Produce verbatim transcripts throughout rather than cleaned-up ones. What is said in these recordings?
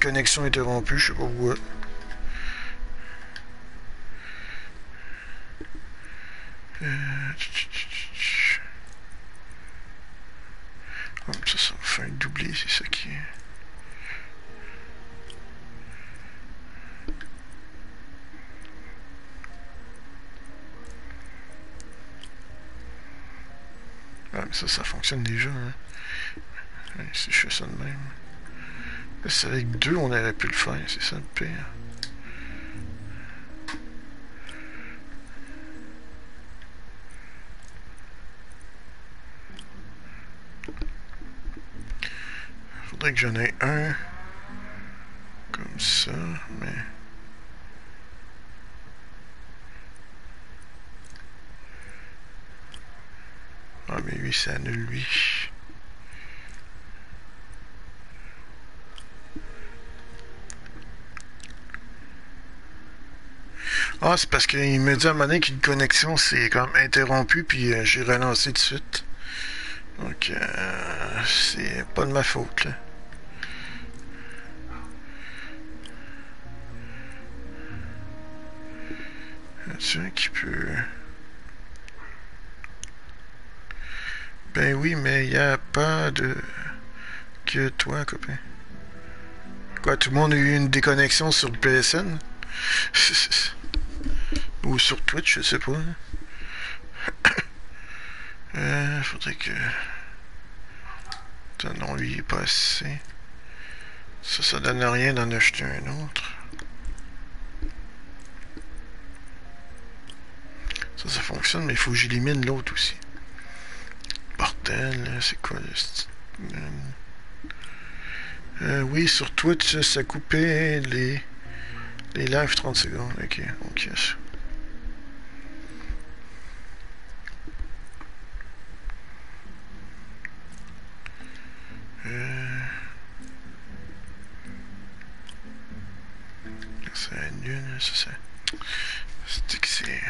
connexion interrompue, je sais pas pourquoi. Euh... Oh, ça, ça me fait un doublé, c'est ça qui est... Ah, mais ça, ça fonctionne déjà, hein. Ouais, si je fais ça de même. C'est avec deux, on aurait pu le faire, c'est ça le pire. Faudrait que j'en ai un comme ça, mais... Ah, mais lui, ça annule lui. Ah, c'est parce qu'il me dit à un moment donné qu'une connexion s'est comme interrompue, puis euh, j'ai relancé tout de suite. Donc, euh, c'est pas de ma faute, là. Y a-t-il un qui peut... Ben oui, mais il a pas de... que toi, copain. Quoi, tout le monde a eu une déconnexion sur le P S N? Ou sur Twitch, je sais pas. Euh, faudrait que... Attends, non, lui, il est pas assez. Ça, ça donne rien d'en acheter un autre. Ça, ça fonctionne, mais il faut que j'élimine l'autre aussi. Bordel, c'est quoi le... Euh, oui, sur Twitch, ça coupait les... les lives trente secondes. Ok, ok. Euh... Ça annule, ça, ça... C'est que c'est...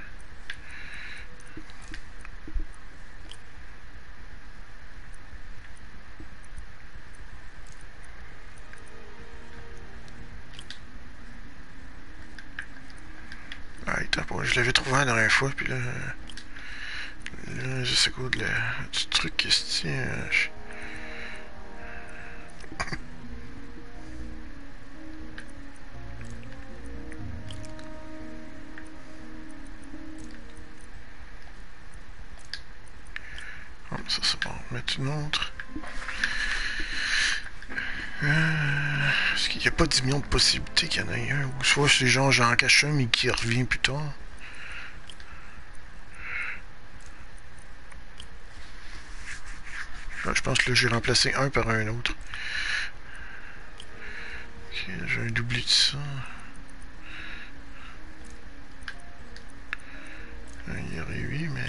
Ah, attends, je l'avais trouvé la dernière fois, puis là... Là, je sais quoi, de la... du truc qui se tient... Je... Oh, ça, c'est bon. Mettre une autre. Euh... Est-ce qu'il n'y a pas dix millions de possibilités qu'il y en ait un? Ou soit c'est genre j'en cache un, mais qui revient plus tard. Là, je pense que là, j'ai remplacé un par un autre. Ok, j'ai un doublé de ça. Il y aurait huit, mais...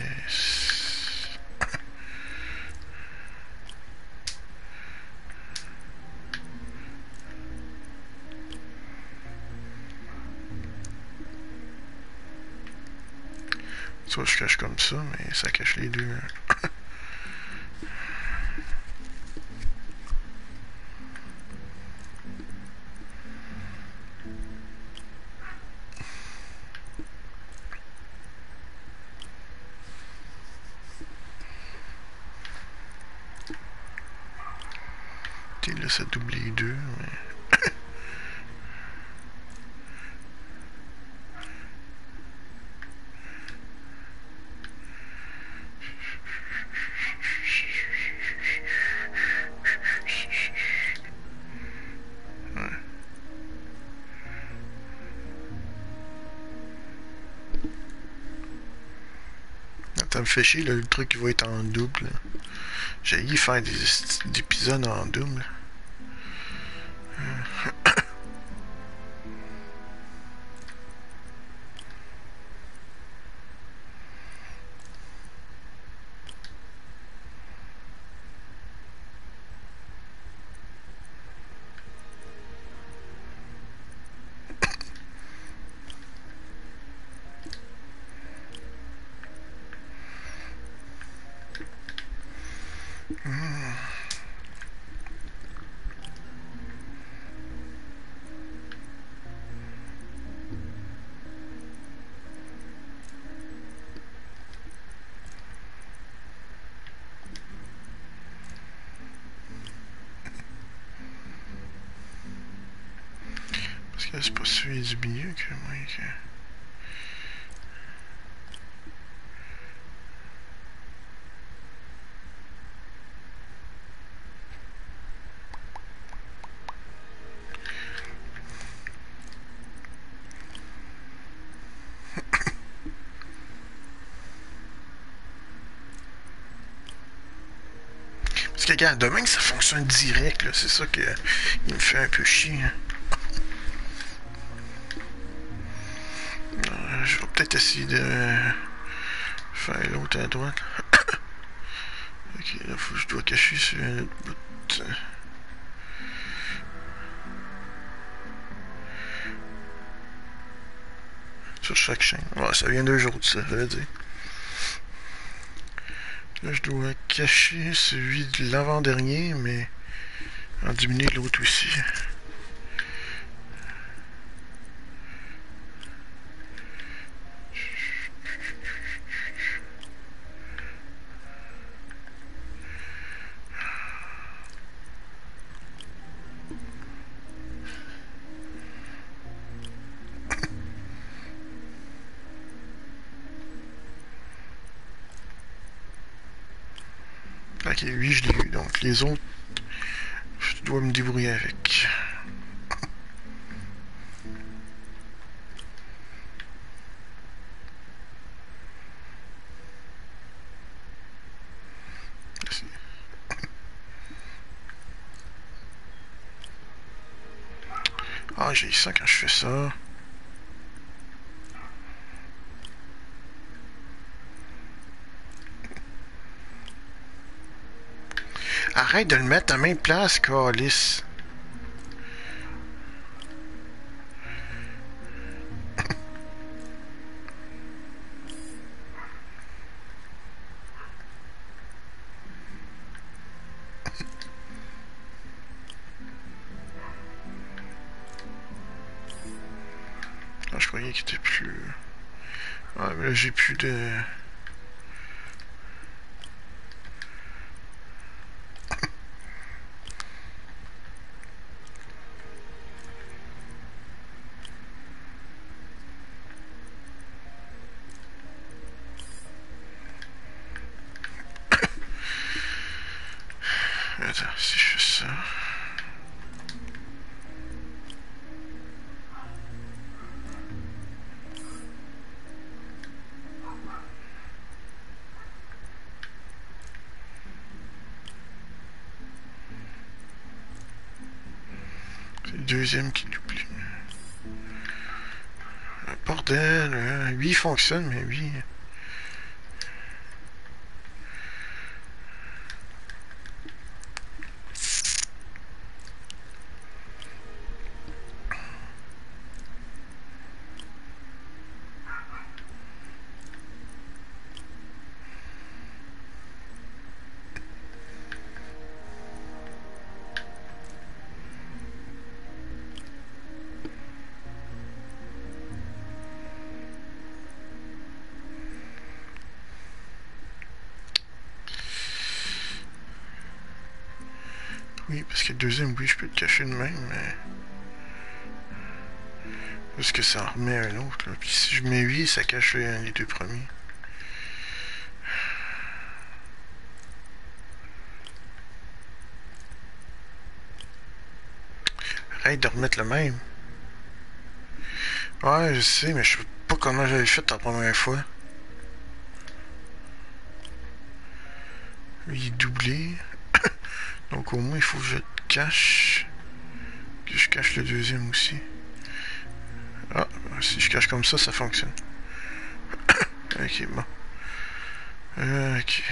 Soit je cache comme ça, mais ça cache les deux. Et là, ça double les deux, mais... Ça me fait chier, là, le truc qui va être en double. J'ai y faire des, des épisodes en double. C'est pas celui du milieu que moi. Que... Parce que, regarde, demain que ça fonctionne direct, là, c'est ça qui me fait un peu chier. Hein. Euh, je vais peut-être essayer de faire l'autre à droite. Ok, là, faut que je dois cacher sur un autre bout. Sur chaque chaîne. Ouais, ça vient d'eux autres, ça, veut dire. Là, je dois cacher celui de l'avant-dernier, mais en diminuer l'autre aussi. Ok, lui je l'ai eu, donc les autres, je dois me débrouiller avec. Ah, j'ai ça quand je fais ça. Arrête de le mettre à la même place, Calice. Ah, je croyais qu'il était plus... Ah, mais là, j'ai plus de... Attends, si je fais ça... C'est le deuxième qui l'oublie. Bordel, hein. Lui il fonctionne, mais lui... Oui, parce que le deuxième, oui, je peux le cacher de même, mais... Parce que ça en remet un autre, là. Puis si je mets huit, ça cache les deux premiers. Arrête de remettre le même. Ouais, je sais, mais je sais pas comment j'avais fait la première fois. Lui, il est doublé. Donc au moins, il faut que je le cache. Que je cache le deuxième aussi. Ah, si je cache comme ça, ça fonctionne. Ok, bon. Ok.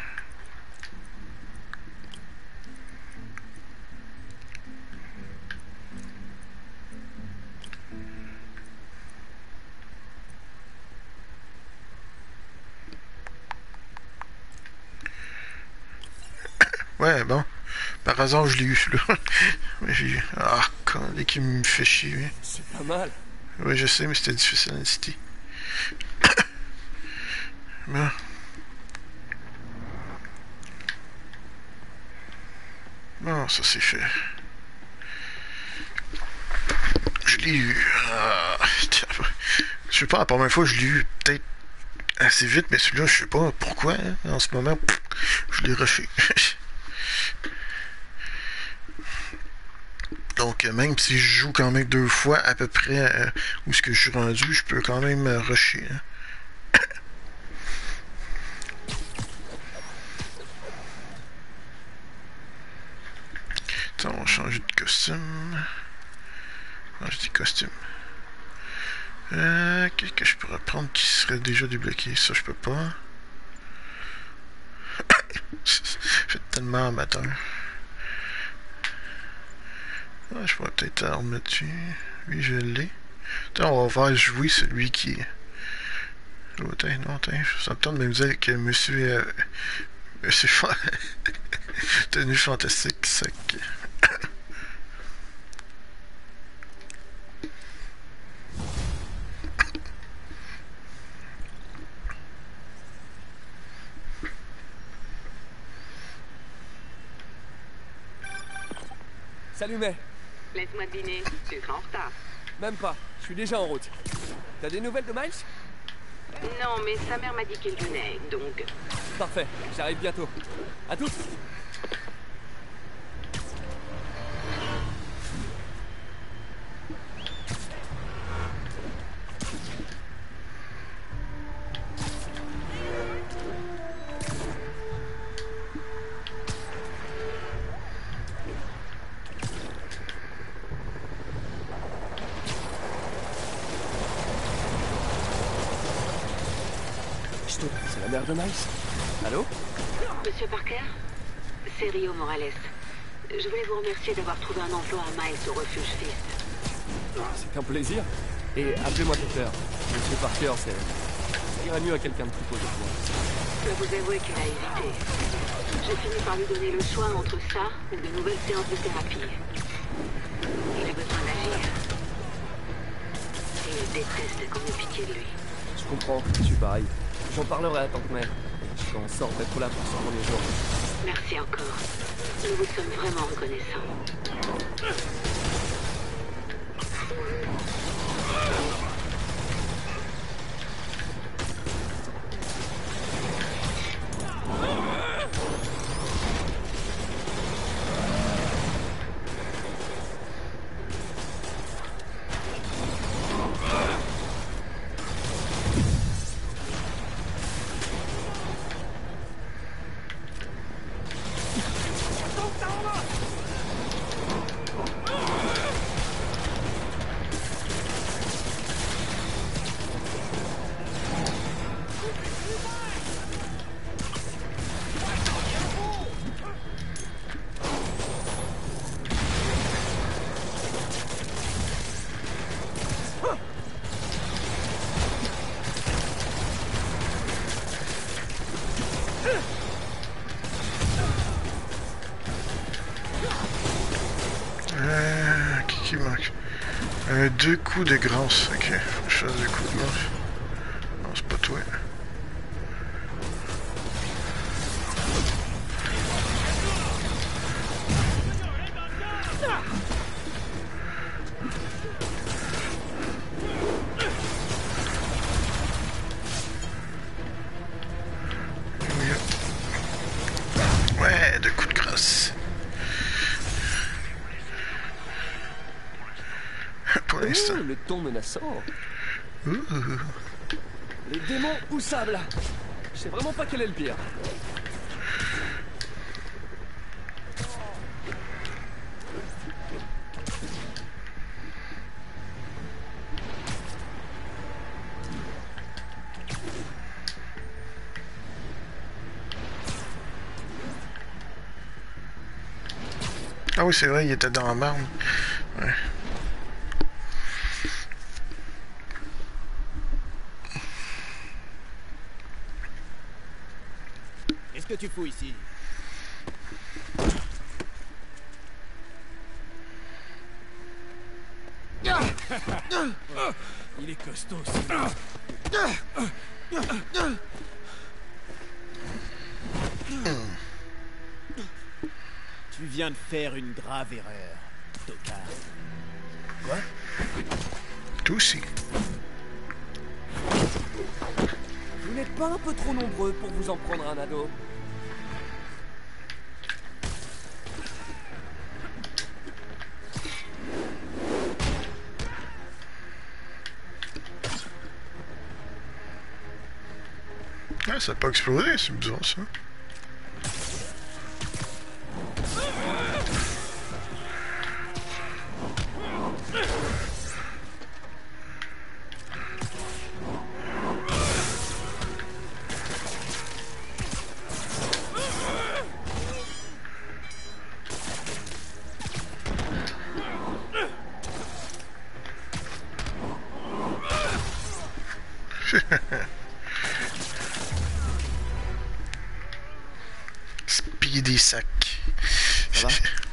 Ouais, bon. Par hasard, je l'ai eu, celui-là. Mais j'ai eu... Ah, quand dès qu'il me fait chier, oui. C'est pas mal. Oui, je sais, mais c'était difficile à citer. Bon. Bon, ça c'est fait. Je l'ai eu. Ah, je sais pas, la première fois, je l'ai eu peut-être assez vite, mais celui-là, je sais pas pourquoi. Hein, en ce moment, pff, je l'ai rushé. Donc, même si je joue quand même deux fois à peu près euh, où ce que je suis rendu, je peux quand même euh, rusher. Hein. Attends, on va changer de costume. Ah, je dis costume. Euh, qu'est-ce que je pourrais prendre qui serait déjà débloqué? Ça, je peux pas. Je suis tellement amateur. Ah, je pourrais peut-être en remettre dessus. Lui, je l'ai. Attends, on va faire jouer celui qui est. L'autre, non, attends. Ça me tente de me dire que monsieur. Euh, monsieur. Tenue fantastique, c'est que. Salut May. Laisse-moi deviner, tu seras en retard. Même pas, je suis déjà en route. T'as des nouvelles de Miles? Non, mais sa mère m'a dit qu'il venait, donc... Parfait, j'arrive bientôt. À toutes. C'est la mère de Miles. Allô? Monsieur Parker? C'est Rio Morales. Je voulais vous remercier d'avoir trouvé un emploi à Miles au refuge Fist. C'est un plaisir. Et appelez-moi Peter. Monsieur Parker, c'est... ça irait mieux à quelqu'un de plus posé que moi. Je peux vous avouer qu'il a hésité. J'ai fini par lui donner le choix entre ça ou de nouvelles séances de thérapie. Il a besoin d'agir. Et il déteste qu'on ait pitié de lui. Je comprends, je suis pareil. J'en parlerai à Tante May. Je fais en sorte d'être là pour son premier jour. Merci encore. Nous vous sommes vraiment reconnaissants. Euh, qui qui manque? Euh, deux coups de grâce. Ok, faut que je fasse deux coups de grâce. Non, c'est pas toi. Ouais, deux coups de grâce. Pour l'instant. Oh, le ton menaçant. Ouh. Les démons ou sable. Je sais vraiment pas quel est le pire. Ah oui, c'est vrai, il était dans la marne. Ouais. Qu'est-ce que tu fous ici? Il est costaud, ce... Tu viens de faire une grave erreur, tocard. Quoi? Toi aussi. Vous n'êtes pas un peu trop nombreux pour vous en prendre un ado? Ah, ça n'a pas explosé, c'est bizarre ça. Speedy sac. Ça va?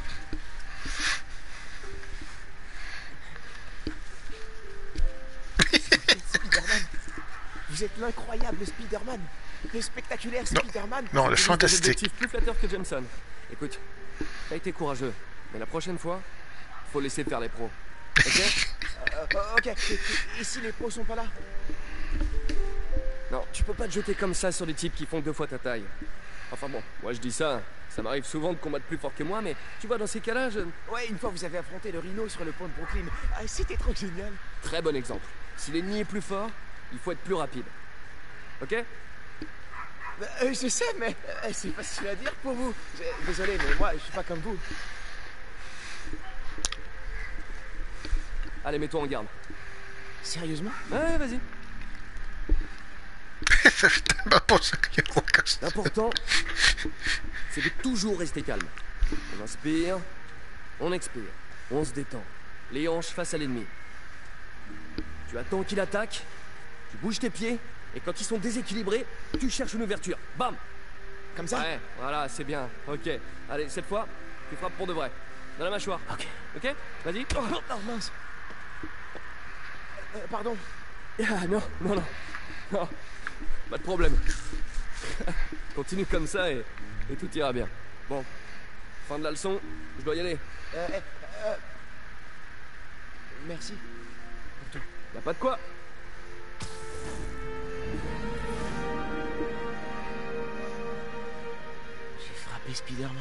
Spider-Man. Vous êtes l'incroyable Spider-Man. Le spectaculaire Spider-Man. Non, le J'ai juste des fantastique. objectifs plus flatteurs que Jameson. Écoute, t'as été courageux, mais la prochaine fois, faut laisser faire les pros. Ok? Euh, euh, ok, et, et si les pros sont pas là? Non, tu peux pas te jeter comme ça sur des types qui font deux fois ta taille. Enfin bon, moi je dis ça, ça m'arrive souvent de combattre plus fort que moi, mais tu vois, dans ces cas-là, je... Ouais, une fois vous avez affronté le rhino sur le pont de Brooklyn. Ah, c'était trop génial. Très bon exemple. Si l'ennemi est plus fort, il faut être plus rapide. Ok? Bah, euh, je sais, mais euh, c'est facile à dire pour vous. Je- Désolé, mais moi, je suis pas comme vous. Allez, mets-toi en garde. Sérieusement? Ouais, vas-y. Ça fait tellement pas ça qu'il y a au costume. L'important, c'est de toujours rester calme. On inspire, on expire, on se détend. Les hanches face à l'ennemi. Tu attends qu'il attaque, tu bouges tes pieds, et quand ils sont déséquilibrés, tu cherches une ouverture. Bam! Comme ça? Ouais, voilà, c'est bien. Ok. Allez, cette fois, tu frappes pour de vrai. Dans la mâchoire. Ok. Ok? Vas-y. Oh, oh, mince. Euh, pardon. Ah, non, non, non. Non. Pas de problème. Continue comme ça et, et tout ira bien. Bon. Fin de la leçon, je dois y aller. Euh, euh, euh, Merci. Y a pas de quoi. J'ai frappé Spider-Man.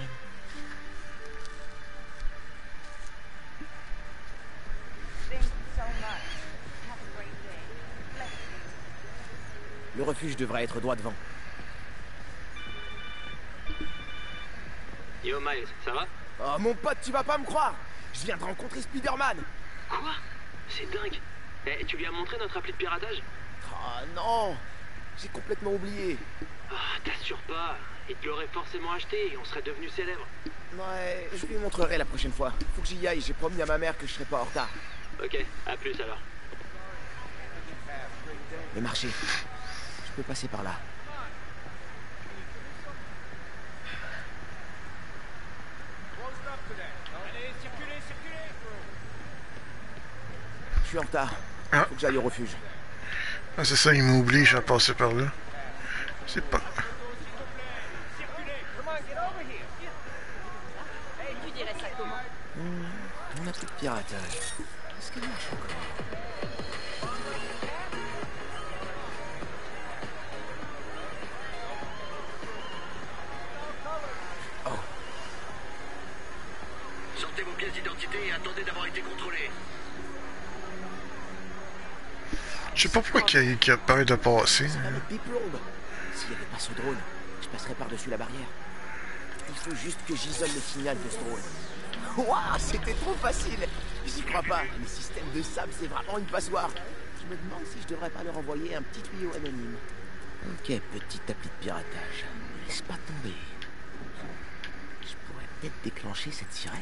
Thank you so much. Have a great day. Bless you. Le refuge devrait être droit devant. Yo Miles, ça va? Oh mon pote, tu vas pas me croire! Je viens de rencontrer Spider-Man! Quoi? C'est dingue. Eh, tu lui as montré notre appli de piratage? Oh non! J'ai complètement oublié. Ah, t'assures pas. Il te l'aurait forcément acheté et on serait devenu célèbre. Ouais, je lui montrerai la prochaine fois. Faut que j'y aille, j'ai promis à ma mère que je serais pas en retard. Ok, à plus alors. Le marché. Je peux passer par là. Je suis en retard. Ah. Faut que j'aille au refuge. Ah, c'est ça, il m'oblige à passer par là. C'est pas... Tu dirais ça comment? On a plus de piratage. Est-ce qu'elle marche encore? Sortez vos pièces d'identité et attendez d'avoir été contrôlés. Je sais pas pourquoi qu'il qu apparaît de passer. C'est pas le Big Road. S'il n'y avait pas ce drone, je passerais par-dessus la barrière. Il faut juste que j'isole le signal de ce drone. Waouh, c'était trop facile. J'y crois pas. Le système de sable, c'est vraiment une passoire. Je me demande si je devrais pas leur envoyer un petit tuyau anonyme. Ok, petit appli de piratage. Laisse pas tomber. Je pourrais peut-être déclencher cette sirène.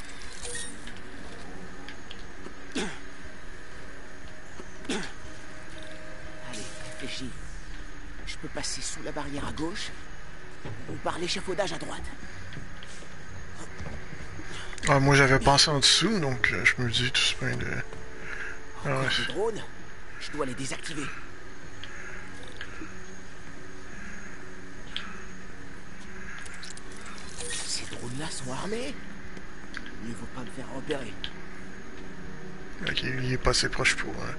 Allez, réfléchis. Je peux passer sous la barrière à gauche ou par l'échafaudage à droite. Ah, moi j'avais pensé en dessous, donc euh, je me dis tout ce plein de... Ah, ouais. Encore des drones, je dois les désactiver. Ces drones-là sont armés. Il ne faut pas me faire repérer. Ok, il est pas assez proche pour... Hein.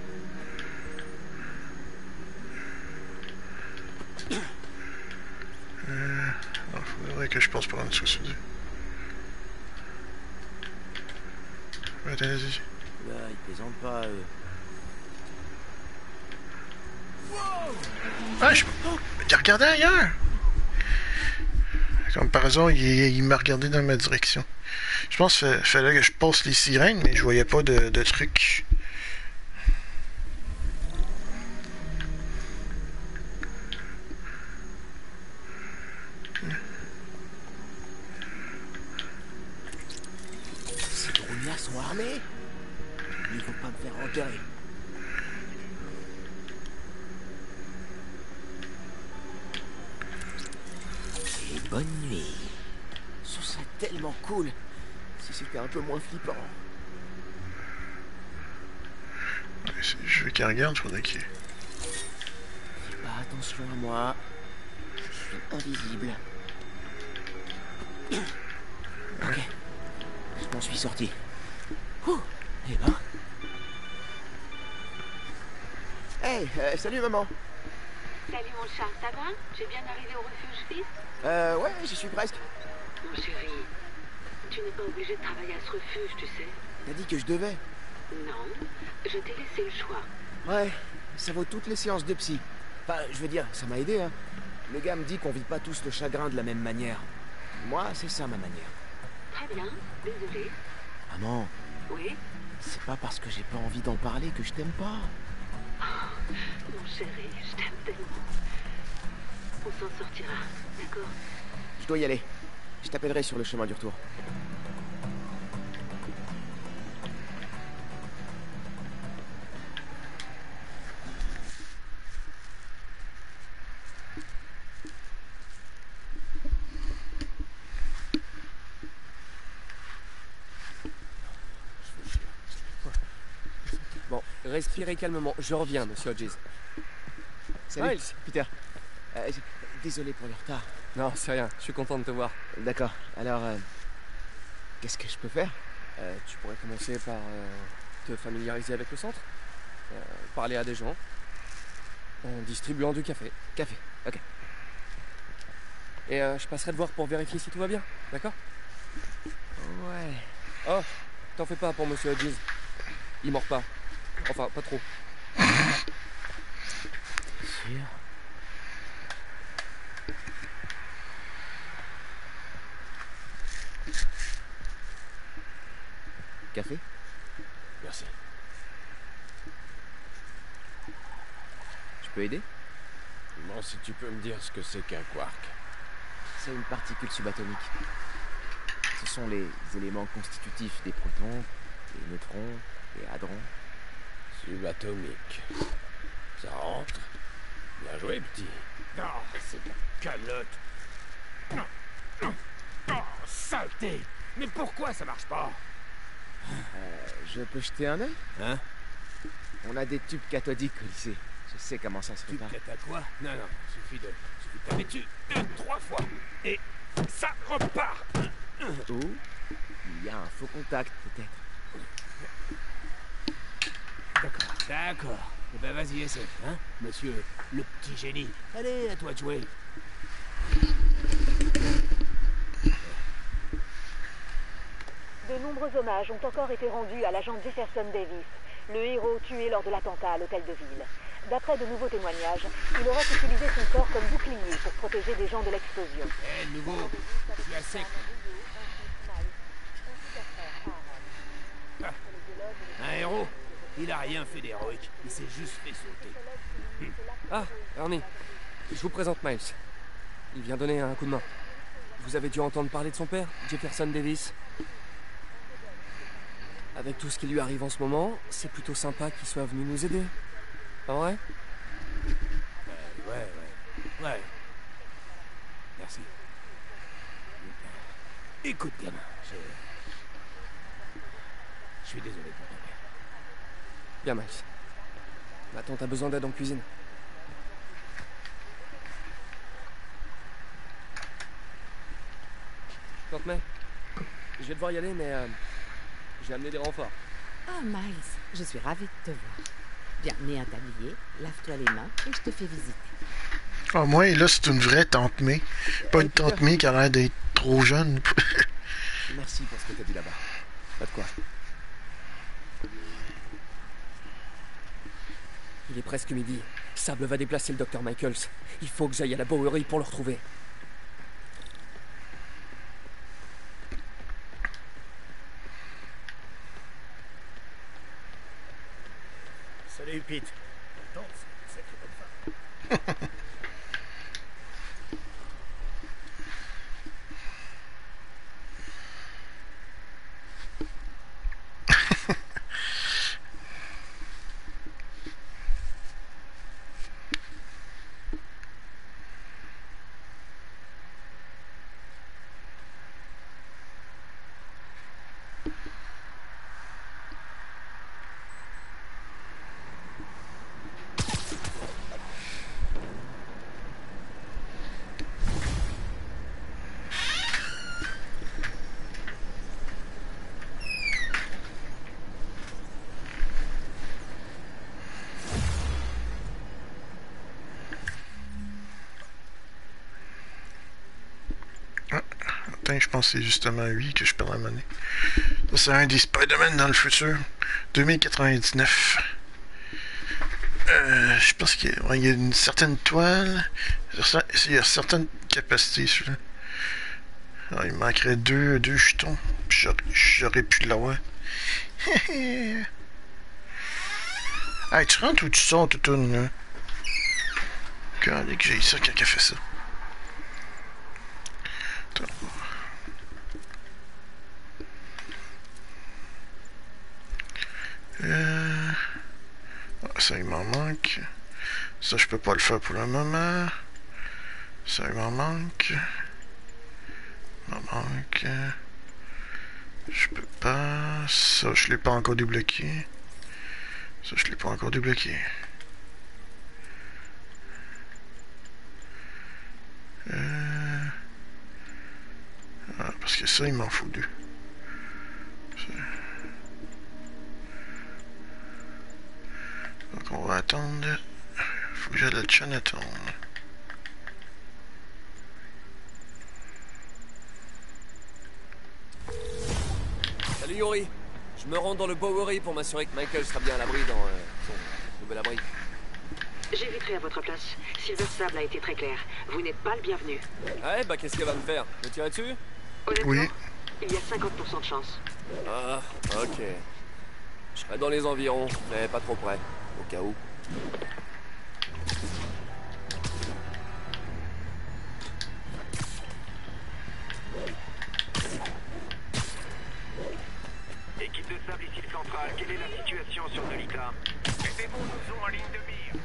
Euh... Non, faudrait que je passe par en dessous, ça dit. Ouais, attends, vas-y. Là, ils plaisantent pas, eux. Ah, je... Il a regardé ailleurs! Comme par hasard, il, il m'a regardé dans ma direction. Je pense qu'il fallait que je passe les sirènes, mais je voyais pas de, de trucs. Ces drones-là sont armés. Il faut pas me faire enterrer. Et bonne nuit. Ce serait tellement cool si c'était un peu moins flippant. Ouais, je veux qu'il regarde, je faudrait qu'il... Fais pas attention à moi. Je suis invisible. Ok. Je m'en suis sorti. Ouh. Et ben. Hey, euh, salut maman. Salut mon chat, ça va? J'ai bien arrivé au refuge fils? Euh, ouais, j'y suis presque. Mon chéri, tu n'es pas obligé de travailler à ce refuge, tu sais. T'as dit que je devais. Non, je t'ai laissé le choix. Ouais, ça vaut toutes les séances de psy. Enfin, je veux dire, ça m'a aidé, hein. Le gars me dit qu'on vit pas tous le chagrin de la même manière. Moi, c'est ça ma manière. Très bien, désolé. Maman, Oui? c'est pas parce que j'ai pas envie d'en parler que je t'aime pas. Oh, mon chéri, je t'aime tellement. On s'en sortira, d'accord? Je dois y aller. Je t'appellerai sur le chemin du retour. Bon, respirez calmement. Je reviens, monsieur Hodges. Salut, Miles. Peter. Euh, j- désolé pour le retard. Non, c'est rien. Je suis content de te voir. D'accord, alors... euh, qu'est-ce que je peux faire? Euh, tu pourrais commencer par euh, te familiariser avec le centre, euh, parler à des gens, en distribuant du café. Café, ok. Et euh, je passerai te voir pour vérifier si tout va bien, d'accord? Ouais... Oh, t'en fais pas pour monsieur Hodges. Il mord pas. Enfin, pas trop. Sûr. Café? Merci. Je peux aider? Bon, si tu peux me dire ce que c'est qu'un quark. C'est une particule subatomique. Ce sont les éléments constitutifs des protons, des neutrons, des hadrons. Subatomique. Ça rentre. Bien joué, petit. Non, c'est de la calotte. Non, non, non, saleté. Mais pourquoi ça marche pas? Euh, je peux jeter un œil? Hein? On a des tubes cathodiques au lycée. Je sais comment ça se Tu répare. prêtes à quoi? Non, non, suffit de... suffit de taper dessus deux, trois fois. Et ça repart. Ou il y a un faux contact, peut-être. D'accord, d'accord. Eh ben vas-y, essaie, hein, monsieur le petit génie. Allez, à toi de jouer. De nombreux hommages ont encore été rendus à l'agent Jefferson Davis, le héros tué lors de l'attentat à l'hôtel de ville. D'après de nouveaux témoignages, il aurait utilisé son corps comme bouclier pour protéger des gens de l'explosion. Eh, le nouveau, je suis à sec. Ah, un héros, il a rien fait d'héroïque. Il s'est juste fait sauter. Ah, Ernie. Je vous présente Miles. Il vient donner un coup de main. Vous avez dû entendre parler de son père, Jefferson Davis. Avec tout ce qui lui arrive en ce moment, c'est plutôt sympa qu'il soit venu nous aider. Pas vrai? Ouais, ouais, ouais. Merci. Écoute, gamin, je... Je suis désolé pour ton père. Bien, Miles. Ma tante a besoin d'aide en cuisine. Tante May, je vais devoir y aller, mais euh, j'ai amené des renforts. Oh, Miles, je suis ravie de te voir. Viens, mets un tablier, lave-toi les mains et je te fais visiter. Ah, moi, là, c'est une vraie tante May. Pas une tante May qui a l'air d'être trop jeune. Merci pour ce que t'as dit là-bas. Pas de quoi. Il est presque midi. Sable va déplacer le docteur Michaels. Il faut que j'aille à la Bowery pour le retrouver. Salut, Pete. Attends, c'est une sacrée bonne femme. Je pense que c'est justement lui que je perds la monnaie. Ça, c'est un des Spider-Man dans le futur. deux mille quatre-vingt-dix-neuf. Euh, je pense qu'il y, ouais, y a une certaine toile. Il y a certaines capacités, celui-là. Ah, il manquerait deux, deux jetons. J'aurais pu l'avoir. Hey, tu rentres ou tu sors, toutoune, là? Quand que j'ai ça, quelqu'un fait ça. Attends. Euh... Ah, ça il m'en manque. Ça je peux pas le faire pour le moment. Ça il m'en manque. Il m'en manque. Je peux pas. Ça je l'ai pas encore débloqué. Ça je l'ai pas encore débloqué. Euh... Ah, parce que ça il m'en faut deux. Ça... Donc on va attendre. Faut que j'aille à Chinatown. Salut Yuri. Je me rends dans le Bowery pour m'assurer que Michael sera bien à l'abri dans euh, son nouvel abri. J'éviterai à votre place. Silver Sable a été très clair. Vous n'êtes pas le bienvenu. Ouais, bah qu'est-ce qu'elle va me faire? Me tirer dessus? Honnêtement, Oui. il y a cinquante pour cent de chance. Ah, ok. Je serai dans les environs, mais pas trop près, au cas où. Équipe de sable ici le central, quelle est la situation sur Nolita? C'est bon, nous sommes en ligne de mire.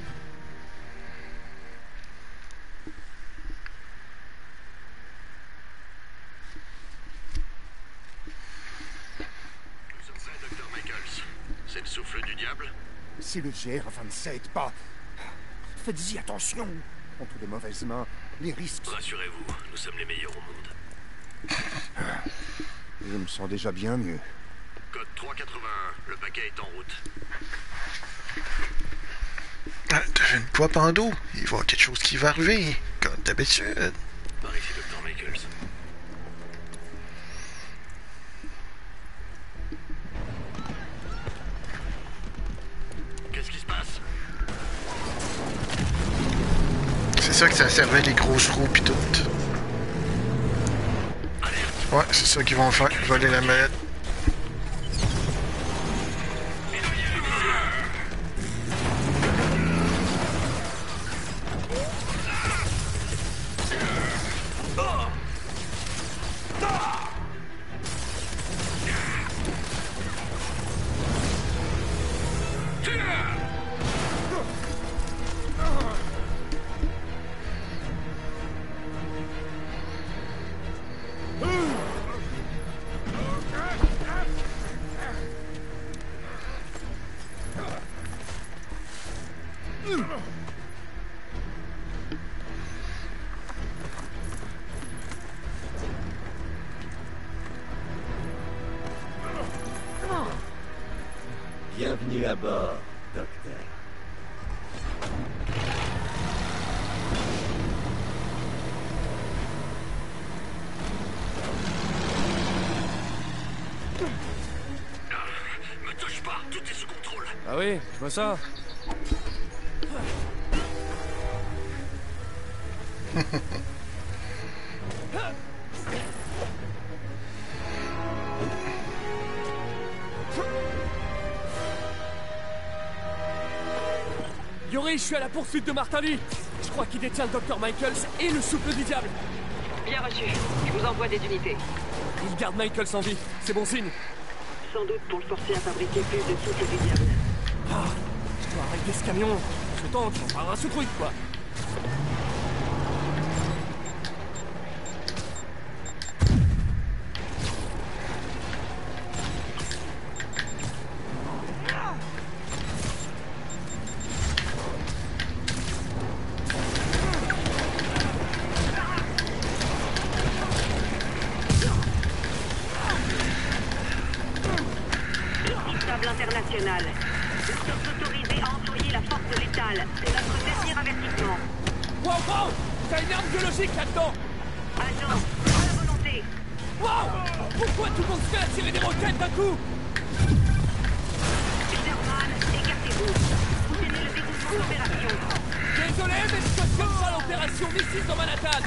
Nous sommes prêts, docteur Michaels. C'est le souffle du diable? C'est le G R vingt-sept, pas... Faites-y attention. Entre de mauvaises mains, les risques... Rassurez-vous, nous sommes les meilleurs au monde. Je me sens déjà bien mieux. Code trois quatre-vingt-un, le paquet est en route. Ah, t'as une poids en dos. Il va y avoir quelque chose qui va arriver, comme d'habitude. Par ici, docteur Michaels. Qu'est-ce qui se passe? C'est ça que ça servait les grosses roues pis tout. Ouais, c'est ça qu'ils vont faire, voler la mallette. Bienvenue à bord, docteur. Me touche pas, tout est sous contrôle. Ah oui, je vois ça. Yori, je suis à la poursuite de Martin Lee. Je crois qu'il détient le docteur Michaels et le souffle du diable. Bien reçu. Je vous envoie des unités. Il garde Michaels en vie. C'est bon signe. Sans doute pour le forcer à fabriquer plus de souffle du diable. Ah, je dois arrêter ce camion. Ce tank, enfin, ce truc, quoi. International. Nous sommes autorisés à employer la force létale. C'est notre dernier avertissement. Wow, wow! T'as une arme biologique là-dedans! Agent, à la volonté. Wow! Pourquoi tout le monde se fait attirer des roquettes d'un coup? Sherman, écartez-vous. Vous tenez le déroulement de l'opération. Désolé, mais je cautionne pas l'opération Missile dans Manhattan!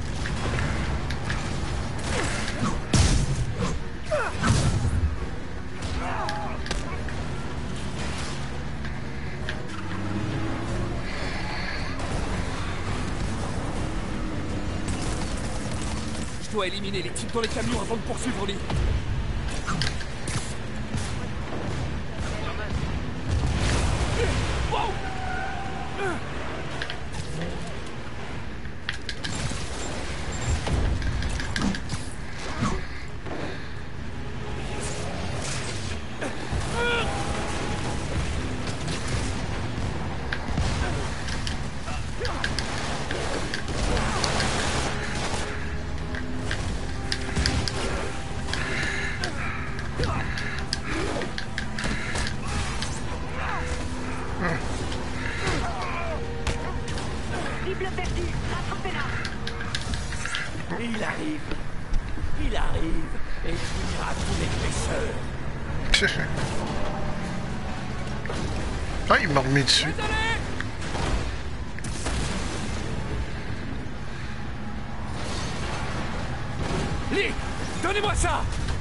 Je dois éliminer les types dans les camions avant de poursuivre Lee. Wow! Cible perdue. Attrapez-la. Il arrive. Il arrive. Et il finira tous les pêcheurs. Ah, il m'a remis dessus. Lee, donnez-moi ça!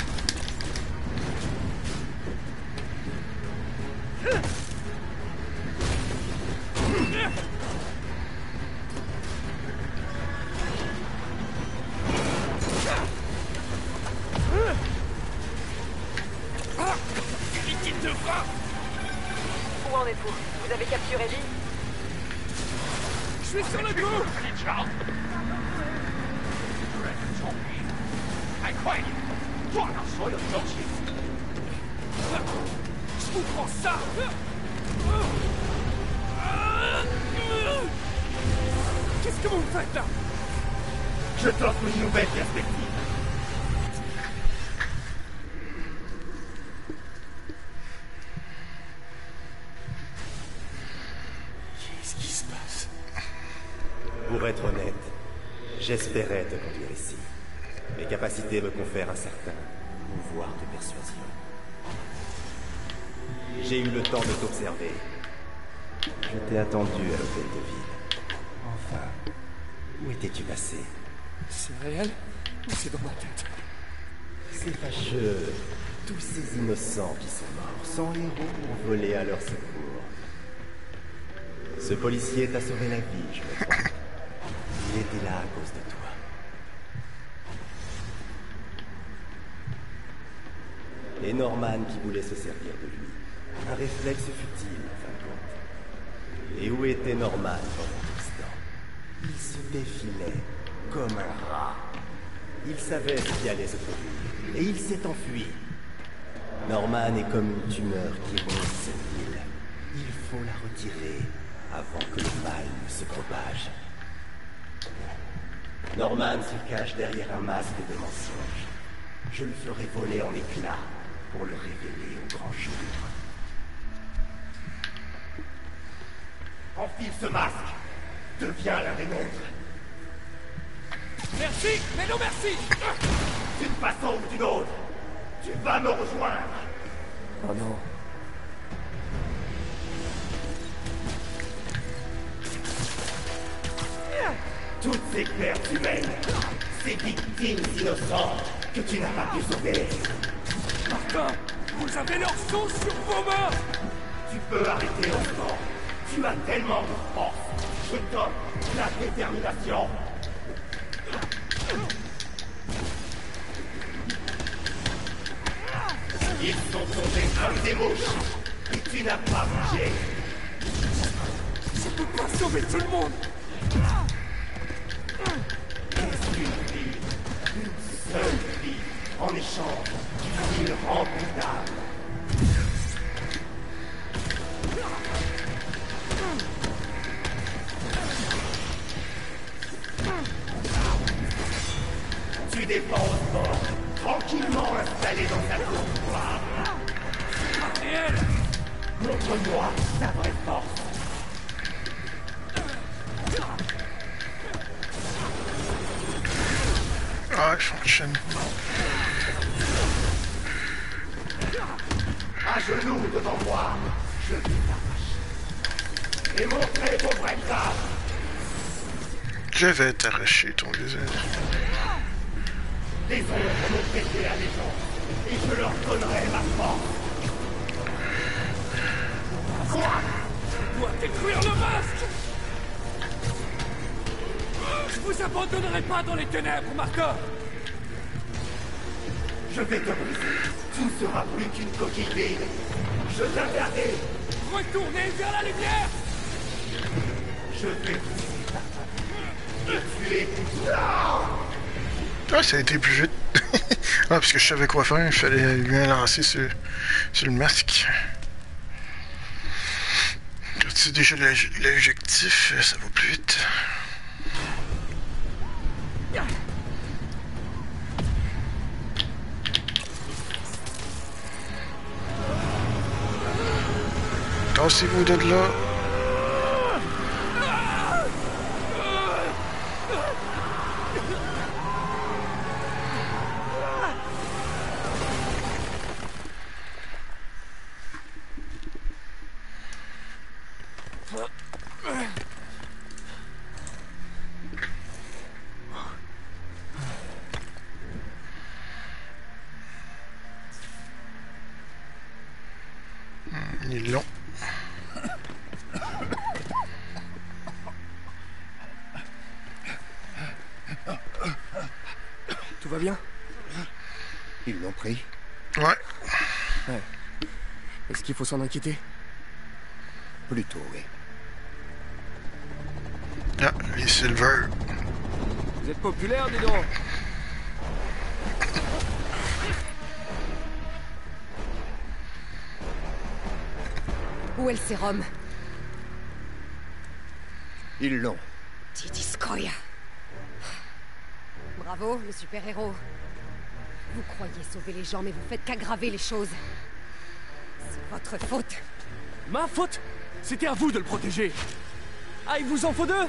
Où en êtes-vous? Vous avez capturé Lee? Je suis sur le coup! Je vous prends ça! Qu'est-ce que vous me faites là? Je t'offre une nouvelle perspective. Qu'est-ce qui se passe? Pour être honnête, j'espérais te conduire ici. Mes capacités me confèrent un certain pouvoir de persuasion. J'ai eu le temps de t'observer. Je t'ai attendu à l'hôtel de ville. Enfin, où étais-tu passé? C'est réel ou c'est dans ma tête? C'est fâcheux. Tous ces innocents qui sont morts, sans héros pour voler à leur secours. Ce policier t'a sauvé la vie, je le crois. Il était là à cause de toi. Et Norman qui voulait se servir de lui. Un réflexe futile, en fin de compte. Et où était Norman pendant tout ce temps? Il se défilait comme un rat. Il savait ce qui allait se produire. Et il s'est enfui. Norman est comme une tumeur qui ronge cette ville. Il faut la retirer avant que le mal ne se propage. Norman se cache derrière un masque de mensonge. Je le ferai voler en éclats pour le révéler au grand jour. Active ce masque. Deviens l'un des nôtres. Merci, mais non merci. D'une façon ou d'une autre, tu vas me rejoindre. Oh non. Toutes ces pertes humaines, ces victimes innocentes que tu n'as pas pu sauver. Martin, vous avez leur sang sur vos mains. Tu peux arrêter le temps. Tu as tellement de force. Je donne la détermination. Ils sont tombés comme des mouches. Et tu n'as pas bougé. Je peux pas sauver tout le monde. Une vie, une seule vie, en échange d'une ville remplie d'âme. Tu défends au sport, tranquillement installé dans ta tour noire. Réel. Montre-moi ta vraie force. Ah, je fonctionne. À genoux devant moi, je vais t'arracher. Et montrer ton vrai visage. Je vais t'arracher ton visage. Les ombres m'ont prêté allégeance, et je leur donnerai ma force. Quoi? Je dois détruire le masque. Je vous abandonnerai pas dans les ténèbres, Martin. Je vais te briser. Tu ne seras plus qu'une coquille vide. Je t'interdis. Retournez vers la lumière. Je vais briser ta famille. Et tuer. Non! Ah, ça a été plus vite. Ah, parce que je savais quoi faire, il fallait bien lancer sur, sur le masque. Quand c'est déjà l'objectif, ça va plus vite. Tassez-vous de là. Ils l'ont. Tout va bien? Ils l'ont pris? Ouais. Ouais. Est-ce qu'il faut s'en inquiéter? Plutôt, oui. Ah, les Silver. Vous êtes populaire, dis donc. Où est le sérum? Ils l'ont. Tidiskoya. Bravo, le super-héros. Vous croyez sauver les gens, mais vous faites qu'aggraver les choses. C'est votre faute. Ma faute? C'était à vous de le protéger. Ah, il vous en faut deux?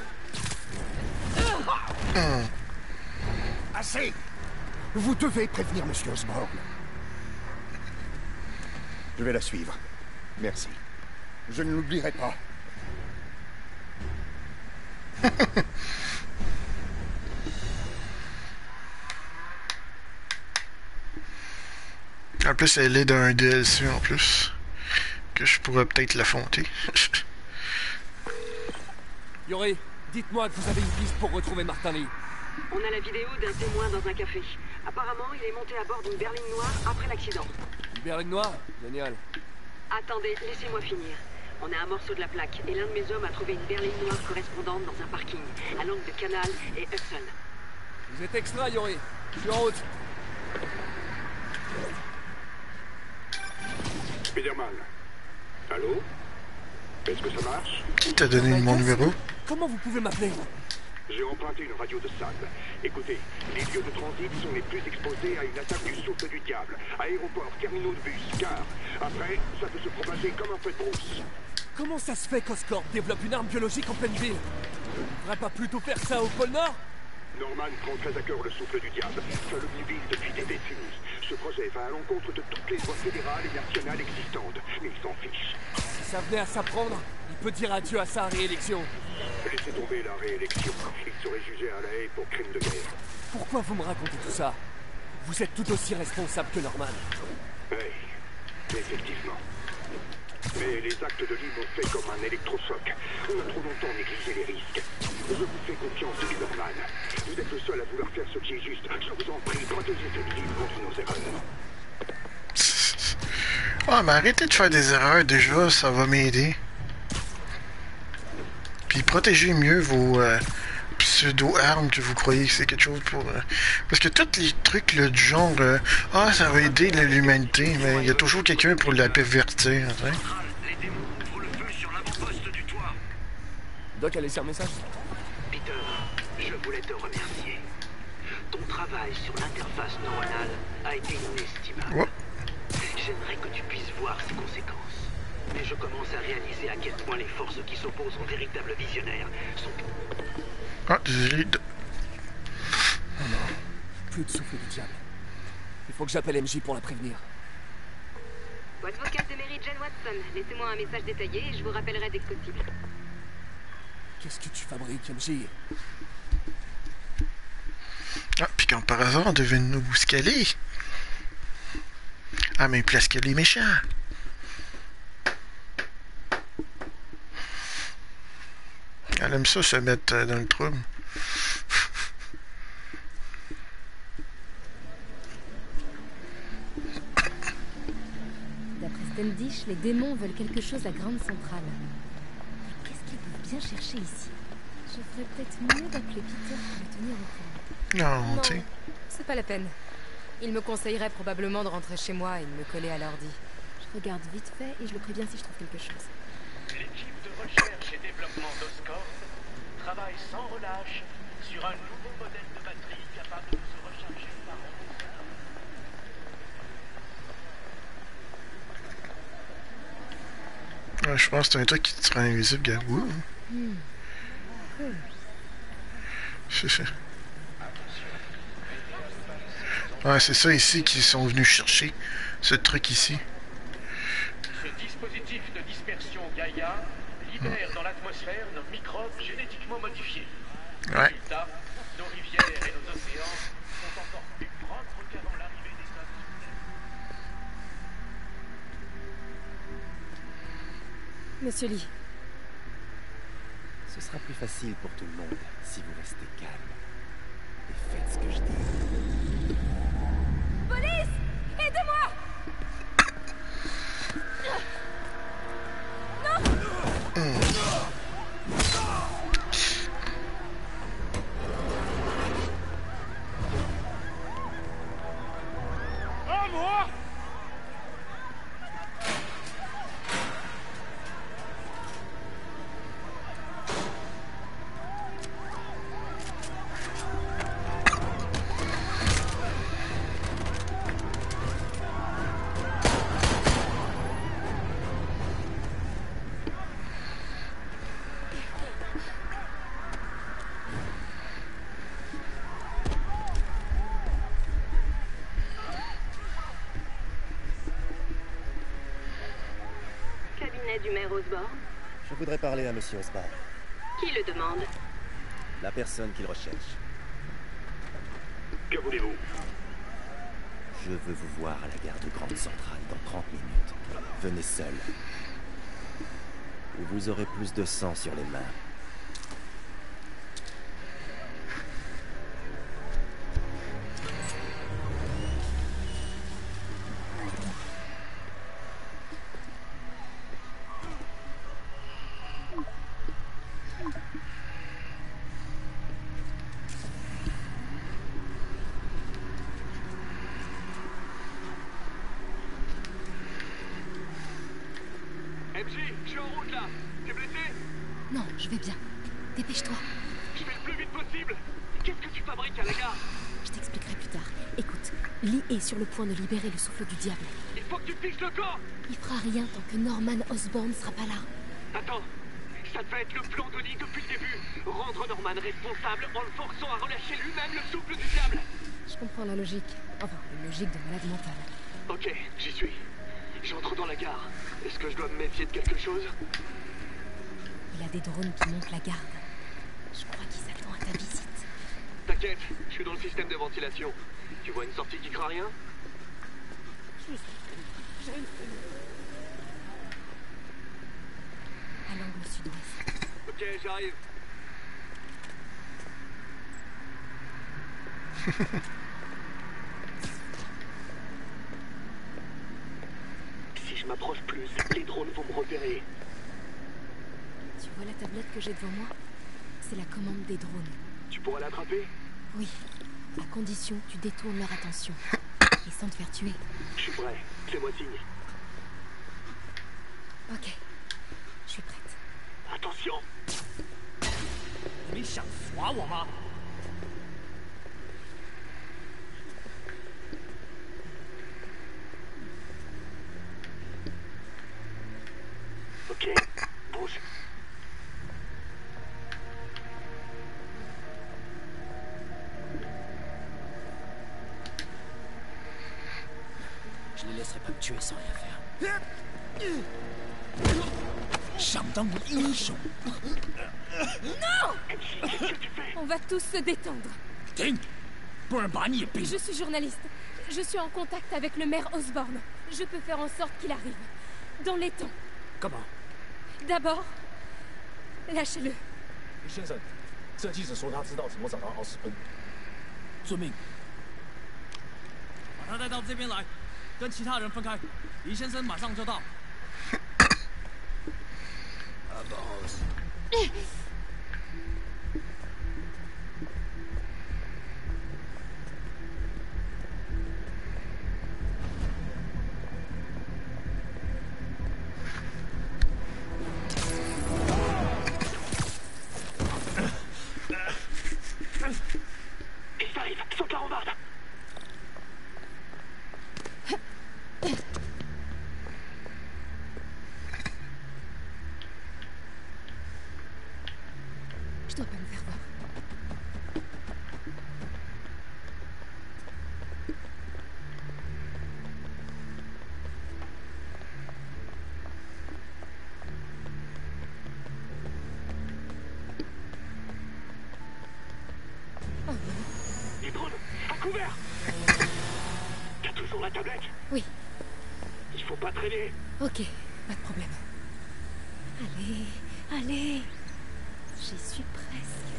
Assez! Vous devez prévenir Monsieur Osborn. Je vais la suivre. Merci. Je ne l'oublierai pas. En plus, elle est dans un D L C en plus. Que je pourrais peut-être l'affronter. Yori, dites-moi que vous avez une piste pour retrouver Martin Lee. On a la vidéo d'un témoin dans un café. Apparemment, il est monté à bord d'une berline noire après l'accident. Une berline noire? Génial. Attendez, laissez-moi finir. On a un morceau de la plaque, et l'un de mes hommes a trouvé une berline noire correspondante dans un parking, à l'angle de Canal et Hudson. Vous êtes extra, Yori. Je suis en route. Spider-Man. Allô? Est-ce que ça marche? Qui t'a donné mon numéro? Comment vous pouvez m'appeler? J'ai emprunté une radio de sable. Écoutez, les lieux de transit sont les plus exposés à une attaque du souffle du diable. Aéroport, terminaux de bus, car après, ça peut se propager comme un feu de brousse. Comment ça se fait qu'Oscorp développe une arme biologique en pleine ville? On devrait pas plutôt faire ça au pôle Nord? Norman prend très à cœur le souffle du diable. Ça le divise depuis des décennies. Ce projet va à l'encontre de toutes les lois fédérales et nationales existantes. Mais il s'en fiche. Si ça venait à s'apprendre, il peut dire adieu à sa réélection. Laissez tomber la réélection. Il serait jugé à La Haye pour crime de guerre. Pourquoi vous me racontez tout ça? Vous êtes tout aussi responsable que Norman. Oui, effectivement. Mais les actes de Lee m'ont fait comme un électrochoc. On a trop longtemps négligé les risques. Je vous fais confiance, Docteur Norman. Vous êtes le seul à vouloir faire ce qui est juste. Je vous en prie, protégez cette ville contre nos erreurs. Ah, mais arrêtez de faire des erreurs déjà, ça va m'aider. Puis protégez mieux vos euh, pseudo-armes que vous croyez que c'est quelque chose pour... Euh... Parce que tous les trucs là, du genre... Euh, ah, ça va aider l'humanité, mais il y a toujours quelqu'un pour la pervertir, tu sais. Doc a laissé un message? Peter, je voulais te remercier. Ton travail sur l'interface neuronale a été inestimable. Oh. J'aimerais que tu puisses voir ses conséquences. Mais je commence à réaliser à quel point les forces qui s'opposent aux véritables visionnaires sont... Ah, désolé. De... Oh non, plus de souffle du diable. Il faut que j'appelle M J pour la prévenir. Boîte vocale de Mary Jane Watson. Laissez-moi un message détaillé et je vous rappellerai dès que possible. Qu'est-ce que tu fabriques, M J? Ah, puis quand par hasard on devait nous bouscaler. Ah, mais place que les méchants. Elle aime ça se mettre euh, dans le trouble. D'après Standish, les démons veulent quelque chose à Grande Centrale. Mais qu'est-ce qu'ils peuvent bien chercher ici? Je ferais peut-être mieux d'appeler Peter pour le tenir au courant. Non, tu sais. C'est pas la peine. Il me conseillerait probablement de rentrer chez moi et de me coller à l'ordi. Je regarde vite fait et je le préviens si je trouve quelque chose. L'équipe de recherche et développement d'Oscorp travaille sans relâche sur un nouveau modèle de batterie capable de se recharger par an. Ouais, je pense que c'est un truc qui te rend invisible, gars. Ouh. Hmm. Cool. C'est ça. Ouais, c'est ça ici qu'ils sont venus chercher. Ce truc ici. Ce dispositif de dispersion Gaïa libère dans l'atmosphère nos microbes génétiquement modifiés. Ouais. Résultat, nos rivières et nos océans sont encore plus propres qu'avant l'arrivée des hommes. Monsieur Lee. Ce sera plus facile pour tout le monde si vous restez calme et faites ce que je dis. Police! Aidez-moi! À moi! Cabinet du maire Osborn. Je voudrais parler à Monsieur Osborn, Qui le demande? la personne qu'il recherche. Que voulez-vous? Je veux vous voir à la gare de Grande Centrale dans trente minutes. Venez seul. Ou vous aurez plus de sang sur les mains. M J, je suis en route là. T'es blessé? Non, je vais bien. Dépêche-toi. Je fais le plus vite possible. Qu'est-ce que tu fabriques à la gare? Je t'expliquerai plus tard. Écoute, Lee est sur le point de libérer le souffle du diable. Il faut que tu fixes le camp. Il fera rien tant que Norman Osborn sera pas là. Attends, ça devait être le plan de Lee depuis le début. Rendre Norman responsable en le forçant à relâcher lui-même le souffle du diable. Je comprends la logique. Enfin, une logique de malade mental. Ok, j'y suis. J'entre dans la gare. Est-ce que je dois me méfier de quelque chose? Il a des drones qui montent la garde. Je crois qu'il s'attend à ta visite. T'inquiète, je suis dans le système de ventilation. Tu vois une sortie qui craint rien? À l'angle sud-ouest. Ok, j'arrive. Si je m'approche plus, les drones vont me repérer. Tu vois la tablette que j'ai devant moi? C'est la commande des drones. Tu pourras l'attraper? Oui, à condition que tu détournes leur attention. Et sans te faire tuer. Je suis prêt, fais-moi signe. Ok, je suis prête. Attention. 你想耍我吗？ Ok, bouge. Je les laisserai pas me tuer sans rien faire. 想当英雄。 Non! On va tous se détendre. 停，不然把你也毙 Je 了。 suis journaliste. Je suis en contact avec le maire Osborne. Je peux faire en sorte qu'il arrive. Dans les temps. 干嘛？ D'abord, lâchez-le. 先生，这记者说他知道怎么找到奥斯本。 遵命。把他带到这边来，跟其他人分开。李先生马上就到。 Ils arrivent, sans carambarde. Je dois pas me faire voir. Les drones, à couvert. T'as toujours la tablette? Oui. Il faut pas traîner. Ok, pas de problème. Allez, allez. J'y suis presque.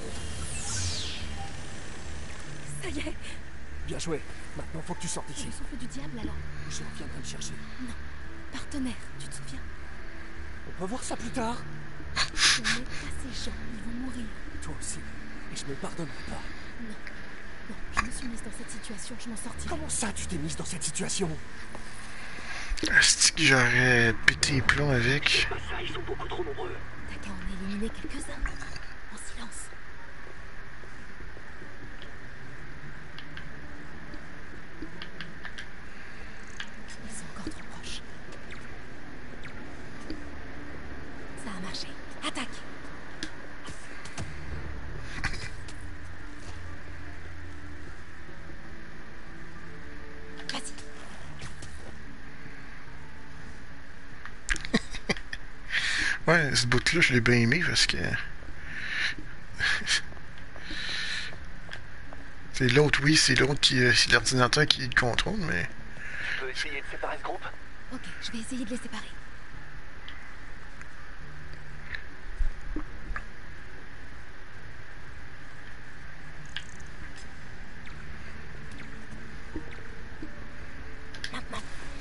Ça y est. Bien joué. Maintenant, faut que tu sortes d'ici. Le souffle du diable, alors? Je reviendrai te chercher. Non. Partenaire, tu te souviens? On peut voir ça plus tard. Je n'aime pas ces gens, ils vont mourir. Toi aussi. Et je me pardonnerai pas. Non. Non, je me suis mise dans cette situation, je m'en sortirai. Comment ça, tu t'es mise dans cette situation? Est-ce que j'aurais pété les plombs avec? Pas ça, ils sont beaucoup trop nombreux. T'as qu'à en éliminer quelques-uns. En silence. Ils sont encore trop proches. Ça a marché. Attaque! Vas-y. Ouais, ce bout-là, je l'ai bien aimé parce que... c'est l'autre, oui, c'est l'autre qui... euh, c'est l'ordinateur qui le contrôle, mais... Tu peux essayer de séparer ce groupe? Ok, je vais essayer de les séparer. Maintenant.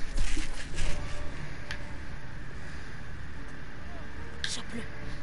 Chope-le.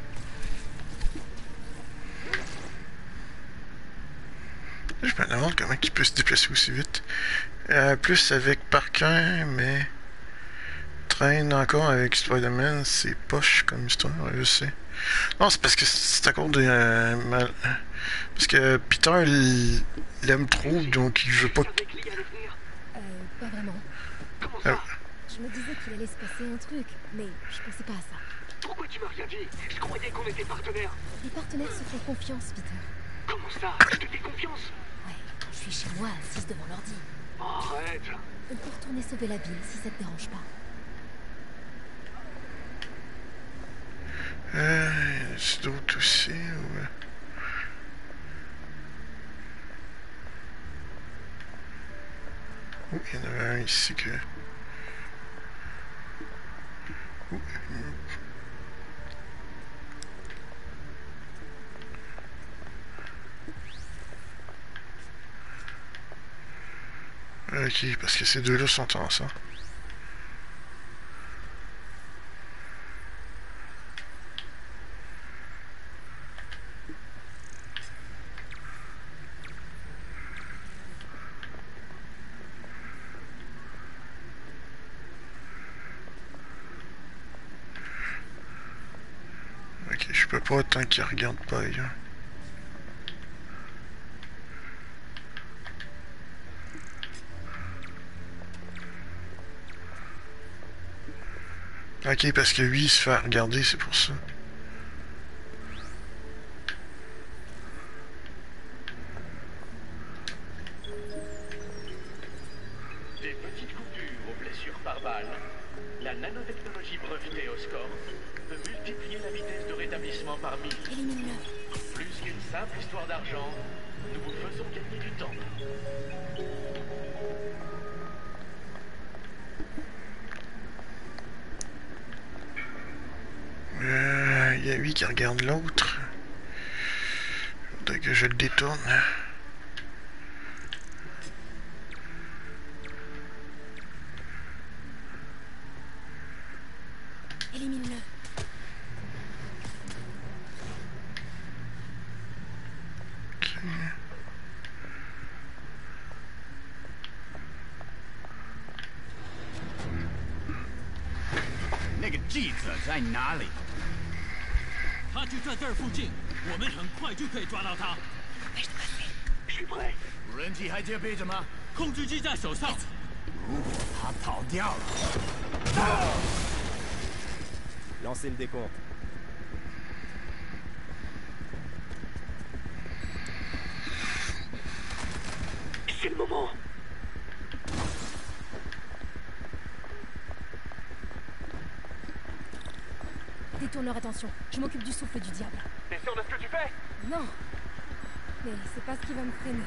Je me demande comment il peut se déplacer aussi vite. Euh, plus avec Parker, mais... traîne encore avec Spider-Man, c'est poche comme histoire, ouais, je sais. Non, c'est parce que c'est à cause de... Euh, mal... Parce que Peter l'aime trop, donc il veut pas... Euh, pas vraiment. Comment Euh, ça? Je me disais qu'il allait se passer un truc, mais je pensais pas à ça. Pourquoi tu m'as rien dit? Je croyais qu'on était partenaires. Les partenaires se font confiance, Peter. Comment ça? Je te fais confiance? Ouais, quand je suis chez moi, assise devant l'ordi. Arrête. On peut retourner sauver la ville si ça te dérange pas. Euh, c'est d'autres aussi, ouais. Oh, il y en avait un ici que... Oh. Ok, parce que ces deux-là sont ensemble. Ok, je peux pas tant qu'ils regardent pas ailleurs. Ok, parce que lui, il se fait regarder, c'est pour ça. Des petites coupures aux blessures par balle. La nanotechnologie brevetée au score peut multiplier la vitesse de rétablissement par mille. Élimine-le. Plus qu'une simple histoire d'argent, nous vous faisons gagner du temps. Euh, il y a lui qui regarde l'autre. Faudrait que je le détourne. Élimine-le. Ok. 那个记者在哪里？ 他就在这儿附近，我们很快就可以抓到他。 Je suis prêt. 无人机还接备着吗？ 控制机在手上。 如果他跑掉了， Lancez le décompte. C'est le moment. Détourne leur attention. Je m'occupe du souffle du diable. T'es sûr de ce que tu fais? Non. Mais c'est pas ce qui va me freiner.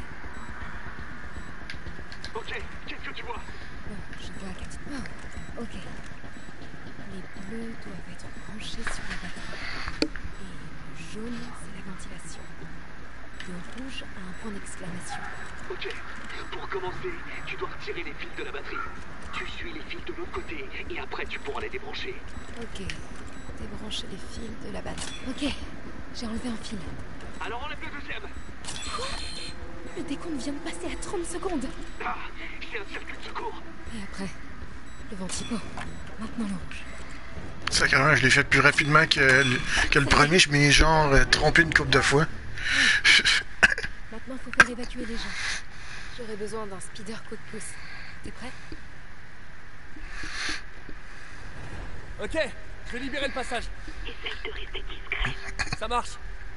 Ok, qu'est-ce que tu vois? Bon, je vois quatre... Oh, ok. Les bleus doivent être branchés sur la batterie. Et le jaune, c'est la ventilation. Le rouge a un point d'exclamation. Ok, pour commencer, tu dois retirer les fils de la batterie. Tu suis les fils de l'autre côté et après tu pourras les débrancher. Ok. Débrancher les fils de la batterie. Ok, j'ai enlevé un fil. Alors enlève le deuxième. Quoi? Le décompte vient de passer à trente secondes. Ah, c'est un circuit de secours. Et après, le ventilo. Maintenant le rouge. Sacrément, je l'ai fait plus rapidement que le, que le premier. Je m'ai genre euh, trompé une couple de fois. Maintenant, faut faire évacuer les gens. J'aurais besoin d'un speeder coup de pouce. T'es prêt? Ok, je vais libérer le passage. Essaye de rester discret. Ça marche.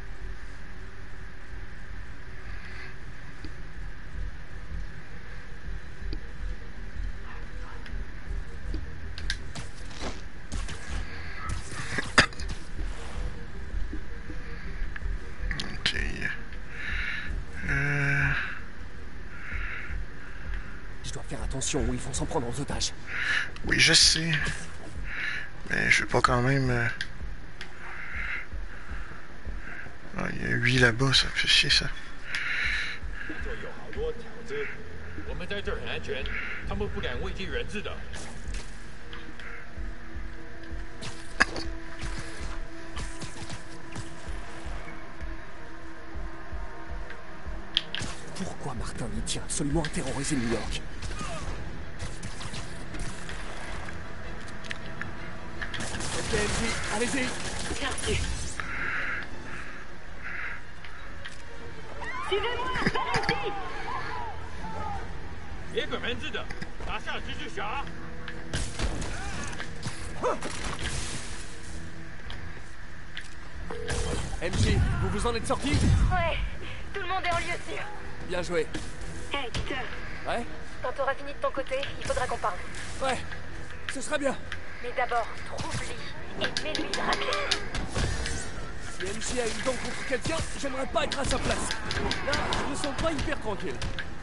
Ok. Euh... Je dois faire attention ou ils vont s'en prendre aux otages. Oui, je sais. Mais je veux pas quand même... Euh... Ah, il y a huit là-bas, ça fait chier ça. 这有好多条子，我们在这儿很安全，他们不敢危及人质的。 Pourquoi Martin y tient absolument à terroriser New York? Ok, M J, allez-y. Bien reçu. Suivez-moi, allez-y. 别管人质的，拿下蜘蛛侠。 M J, vous vous en êtes sortis? Ouais, tout le monde est en lieu sûr. Bien joué. Hey, Peter. Ouais? Quand t'auras fini de ton côté, il faudra qu'on parle. Ouais, ce sera bien. Mais d'abord, trouve-lui et mets-lui une raclée. Si M J a une dent contre quelqu'un, j'aimerais pas être à sa place. Là, je me sens pas hyper tranquille.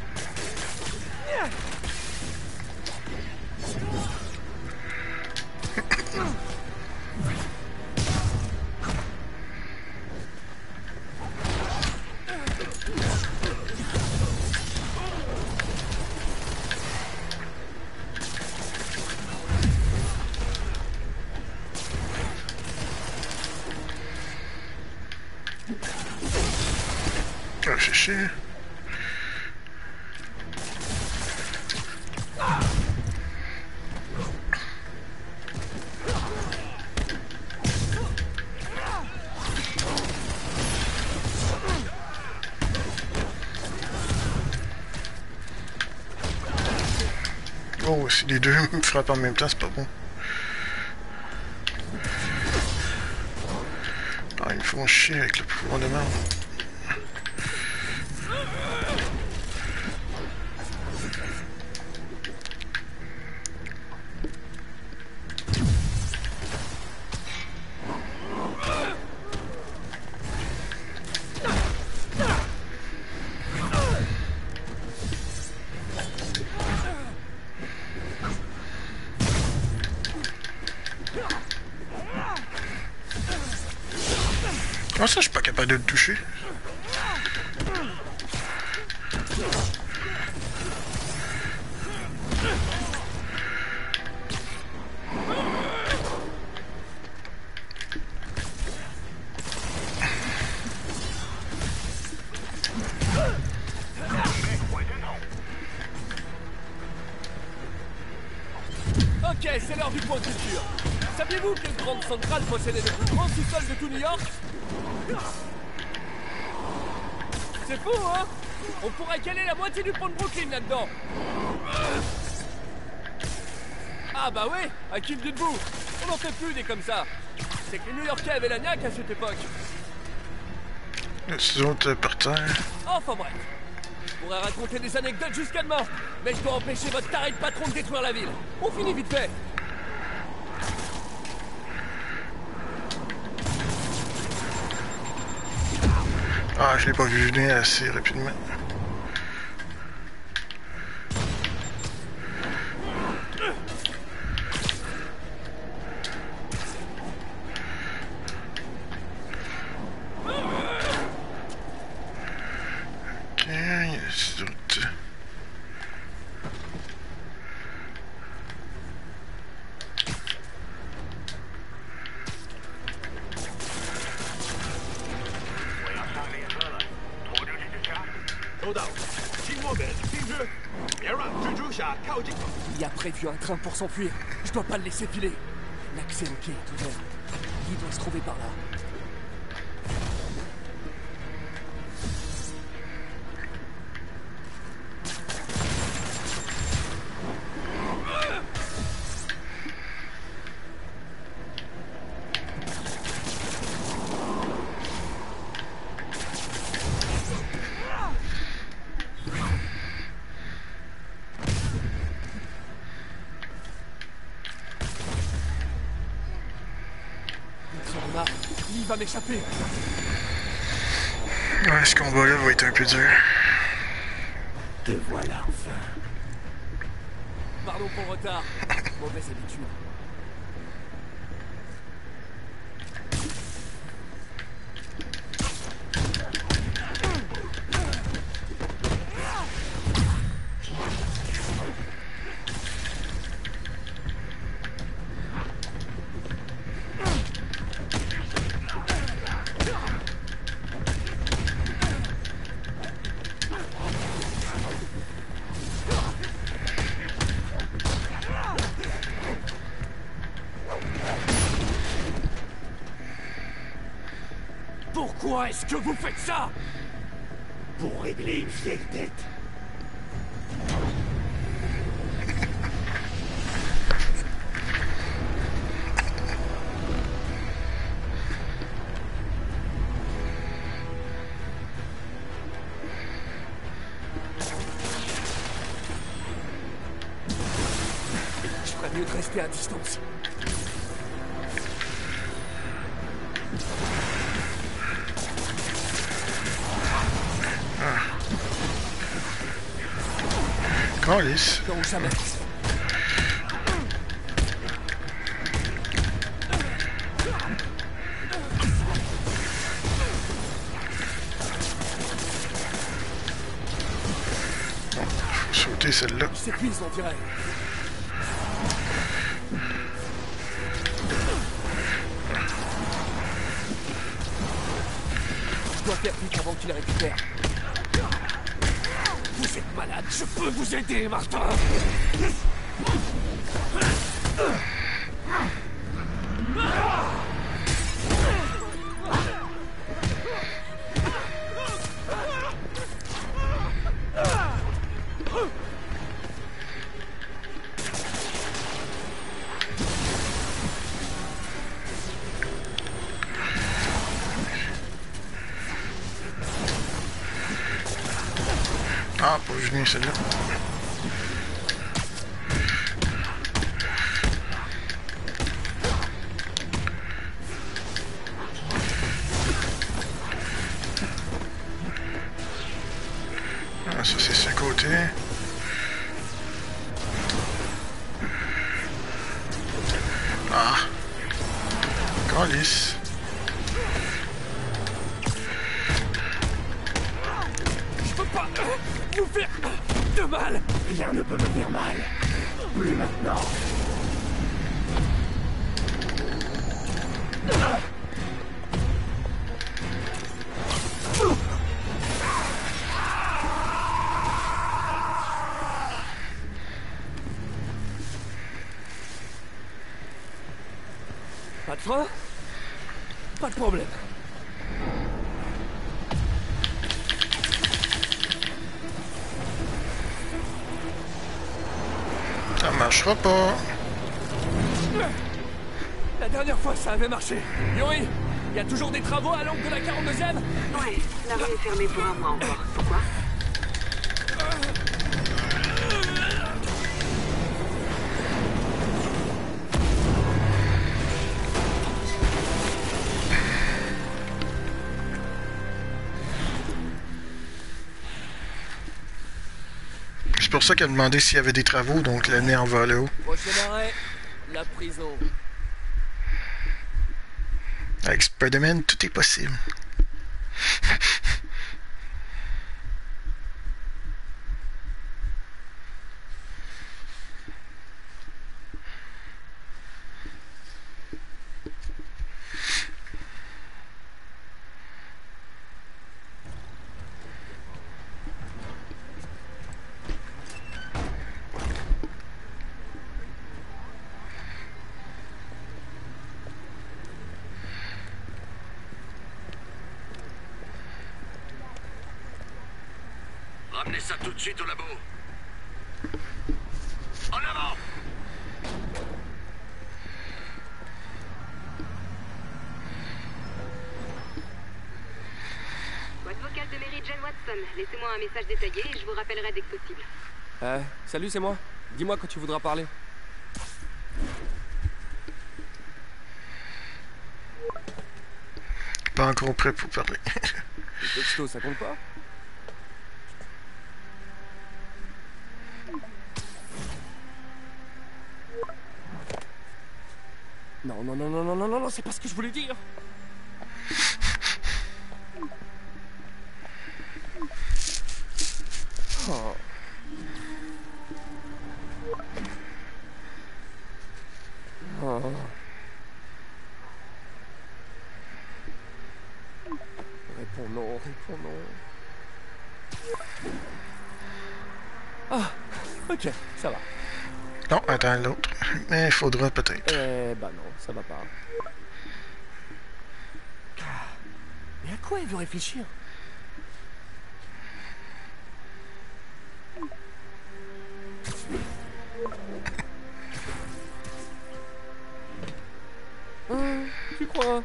Ah, c'est chier. Oh, si les deux me frappent en même temps, c'est pas bon. Ah, ils me font chier avec le pouvoir de merde. Ah, ça, je suis pas capable de le toucher. Ok, c'est l'heure du point de culture. Saviez-vous que le Grand Central possédait le plus grand sous-sol de tout New York? C'est fou, hein? On pourrait caler la moitié du pont de Brooklyn là-dedans. Ah bah ouais, à qui me debout? On n'en fait plus des comme ça. C'est que les New-Yorkais avaient la niaque à cette époque. Les autres par terre. Enfin bref. Je pourrais raconter des anecdotes jusqu'à demain, mais je dois empêcher votre taré de patron de détruire la ville. On finit vite fait. Ah, je l'ai pas vu venir assez rapidement. Ok, il y a les autres. Il a prévu un train pour s'enfuir. Je dois pas le laisser filer. L'accès au quai est ouvert. Il doit se trouver par là. Il va m'échapper. Ouais, ce combat-là va être un peu dur. Te voilà enfin. Pardon pour le retard. Mauvaise habitude. Pourquoi est-ce que vous faites ça? Pour régler une vieille dette. Mieux de rester à distance. Ah. Calice. Donc ça mène. Sauter celle-là. Il s'épuise, on dirait. Je dois faire vite avant qu'il les récupère. Vous êtes malade, je peux vous aider, Martin. Ah, pas venir celle-là. Ah, ça c'est ce côté. Ah. Calice. Vous faire de mal. Rien ne peut me faire mal. Plus maintenant. Pas de frein? Pas de problème. Ça marchera pas. La dernière fois, ça avait marché. Yuri, il y a toujours des travaux à l'angle de la quarante-deuxième? Ouais, la rue est fermée pour un mois encore. Pourquoi? C'est pour ça qu'elle a demandé s'il y avait des travaux, donc le nerf va là-haut. Prochain arrêt, la prison. Avec Spider-Man, tout est possible. Ramenez ça tout de suite au labo. En avant! Boîte vocale de Mary Jane Watson. Laissez-moi un message détaillé et je vous rappellerai dès que possible. Euh, salut, c'est moi. Dis-moi quand tu voudras parler. Pas encore prêt pour parler. Les textos, ça compte pas? Non, non, non, non, non, non, non, non, c'est pas ce que je voulais dire. Oh. Oh. Réponds non, réponds non. Ah, ok, ça va. Non, attends l'autre. Mais il faudra peut-être. Eh bah non, ça va pas. Mais à quoi elle veut réfléchir? Hum, tu crois?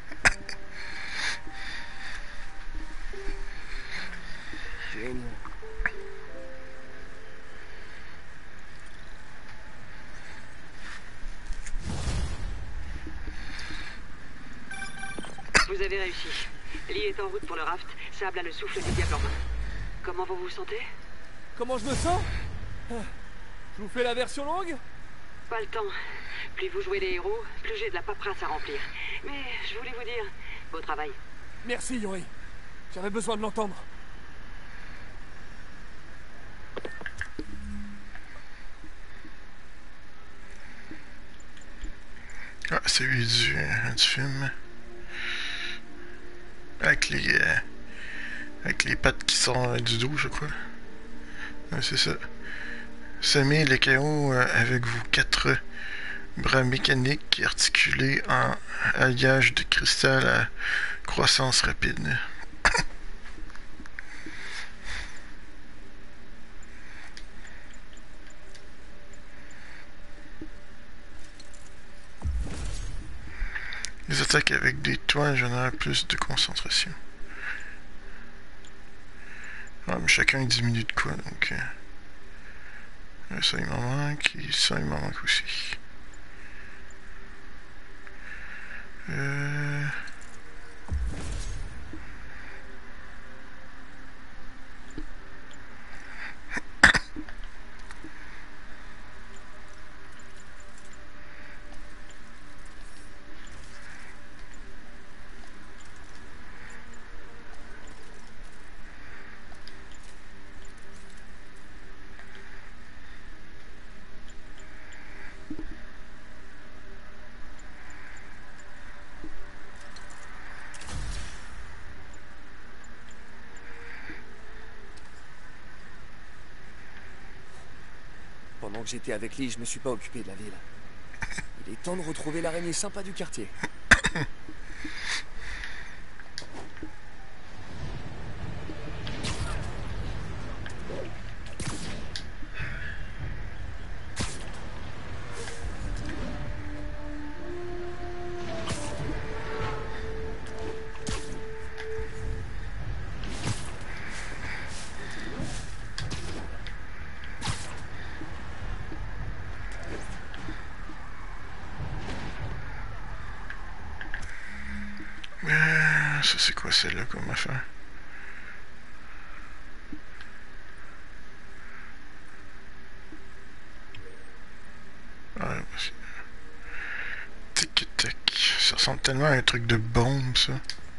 Génial. avez réussi. Lee est en route pour le raft, Sable a le souffle du diable en main. Comment vous vous sentez? Comment je me sens? Je vous fais la version longue? Pas le temps. Plus vous jouez les héros, plus j'ai de la paperasse à remplir. Mais je voulais vous dire, beau travail. Merci, Yori. J'avais besoin de l'entendre. Ah, c'est lui du, euh, du film. Avec les... Euh, avec les pattes qui sortent du dos, je crois. Ouais, c'est ça. Semez les chaos euh, avec vos quatre bras mécaniques articulés en alliage de cristal à croissance rapide. Les attaques avec des toits génèrent plus de concentration. Ah, mais chacun il diminue de quoi, donc... Euh, ça il m'en manque, et ça il m'en manque aussi. Euh... Pendant que j'étais avec Lee, je me suis pas occupé de la ville. Il est temps de retrouver l'araignée sympa du quartier. Ça c'est quoi celle-là comme affaire? Ah, tic tac. Ça ressemble tellement à un truc de bombe ça.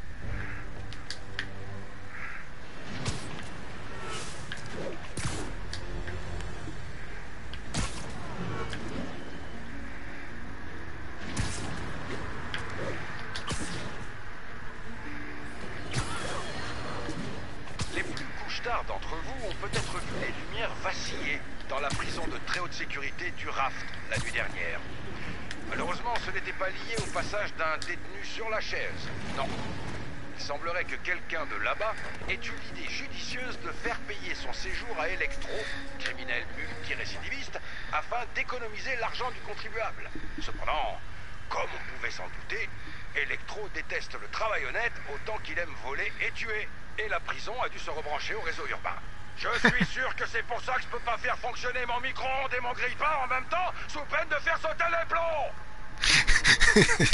D'entre vous ont peut-être vu les lumières vaciller dans la prison de très haute sécurité du Raft la nuit dernière. Malheureusement, ce n'était pas lié au passage d'un détenu sur la chaise. Non. Il semblerait que quelqu'un de là-bas ait eu l'idée judicieuse de faire payer son séjour à Electro, criminel multirécidiviste, afin d'économiser l'argent du contribuable. Cependant, comme on pouvait s'en douter, Electro déteste le travail honnête autant qu'il aime voler et tuer. Et la prison a dû se rebrancher au réseau urbain. Je suis sûr que c'est pour ça que je peux pas faire fonctionner mon micro-ondes et mon grille-pain en même temps, sous peine de faire sauter les plombs.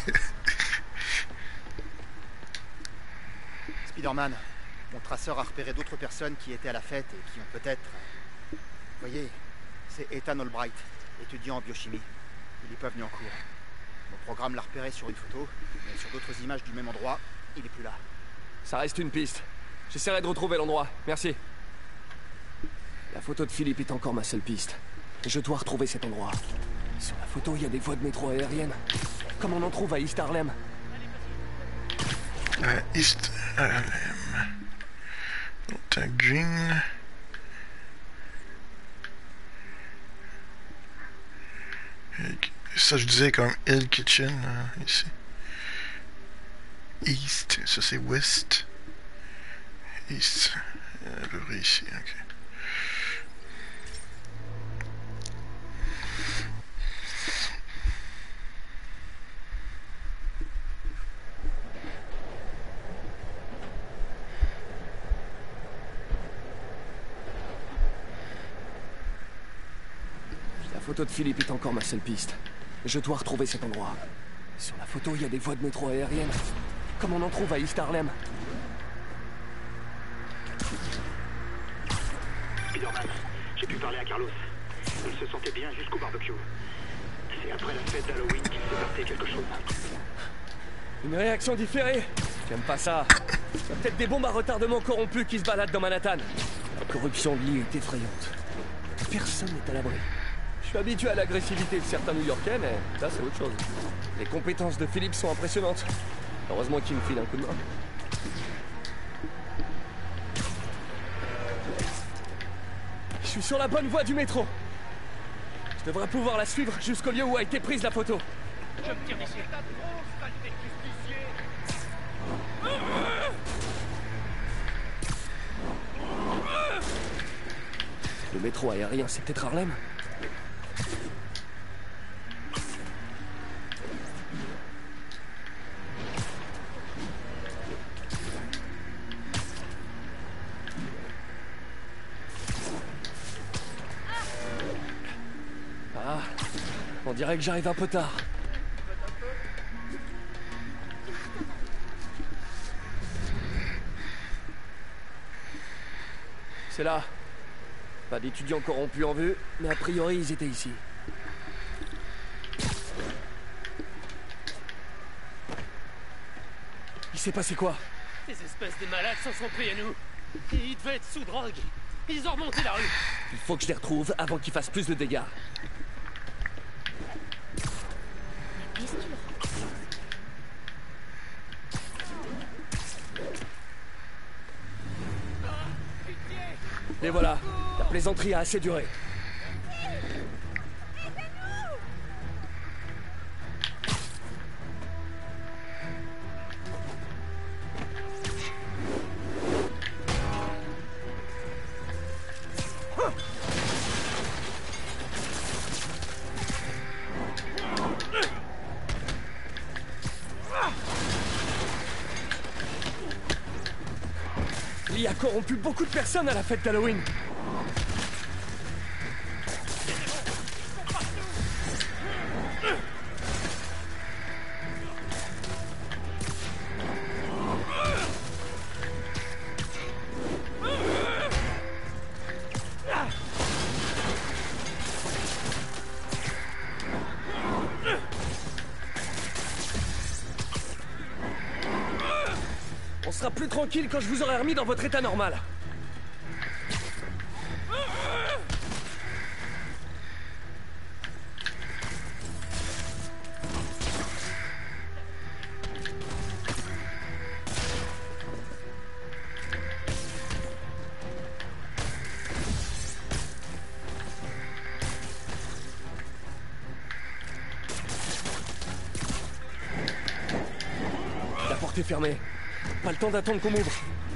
Spider-Man, mon traceur a repéré d'autres personnes qui étaient à la fête et qui ont peut-être... Vous voyez, c'est Ethan Albright, étudiant en biochimie. Il est pas venu en cours. Mon programme l'a repéré sur une photo, mais sur d'autres images du même endroit, il est plus là. Ça reste une piste. J'essaierai de retrouver l'endroit. Merci. La photo de Philippe est encore ma seule piste. Je dois retrouver cet endroit. Sur la photo, il y a des voies de métro aériennes. Comme on en trouve à East Harlem. À East Harlem. T'as Green. Ça, je disais comme Hill Kitchen, là, ici. East, ça c'est West. East, à peu près ici, ok. La photo de Philippe est encore ma seule piste. Je dois retrouver cet endroit. Sur la photo, il y a des voies de métro aériennes. Comment on en trouve à East Harlem? Spider-Man, j'ai pu parler à Carlos. Il se sentait bien jusqu'au barbecue. C'est après la fête d'Halloween qu'il s'est passé quelque chose. Une réaction différée? J'aime pas ça. Il y a peut-être des bombes à retardement corrompues qui se baladent dans Manhattan. La corruption de Lee est effrayante. Personne n'est à l'abri. Je suis habitué à l'agressivité de certains New-Yorkais, mais ça c'est autre chose. Les compétences de Philippe sont impressionnantes. Heureusement qu'il me file un coup de main. Je suis sur la bonne voie du métro. Je devrais pouvoir la suivre jusqu'au lieu où a été prise la photo. Je me tire d'ici. Le métro aérien, c'est peut-être Harlem? Ah, on dirait que j'arrive un peu tard. C'est là. Pas d'étudiants corrompus en vue, mais a priori ils étaient ici. Il s'est passé quoi? Ces espèces de malades s'en sont pris à nous. Et ils devaient être sous drogue. Ils ont remonté la rue. Il faut que je les retrouve avant qu'ils fassent plus de dégâts. Et voilà, la plaisanterie a assez duré. Lee a corrompu beaucoup de personnes à la fête d'Halloween. On sera plus tranquille quand je vous aurai remis dans votre état normal. La porte est fermée. Pas le temps d'attendre qu'on m'ouvre.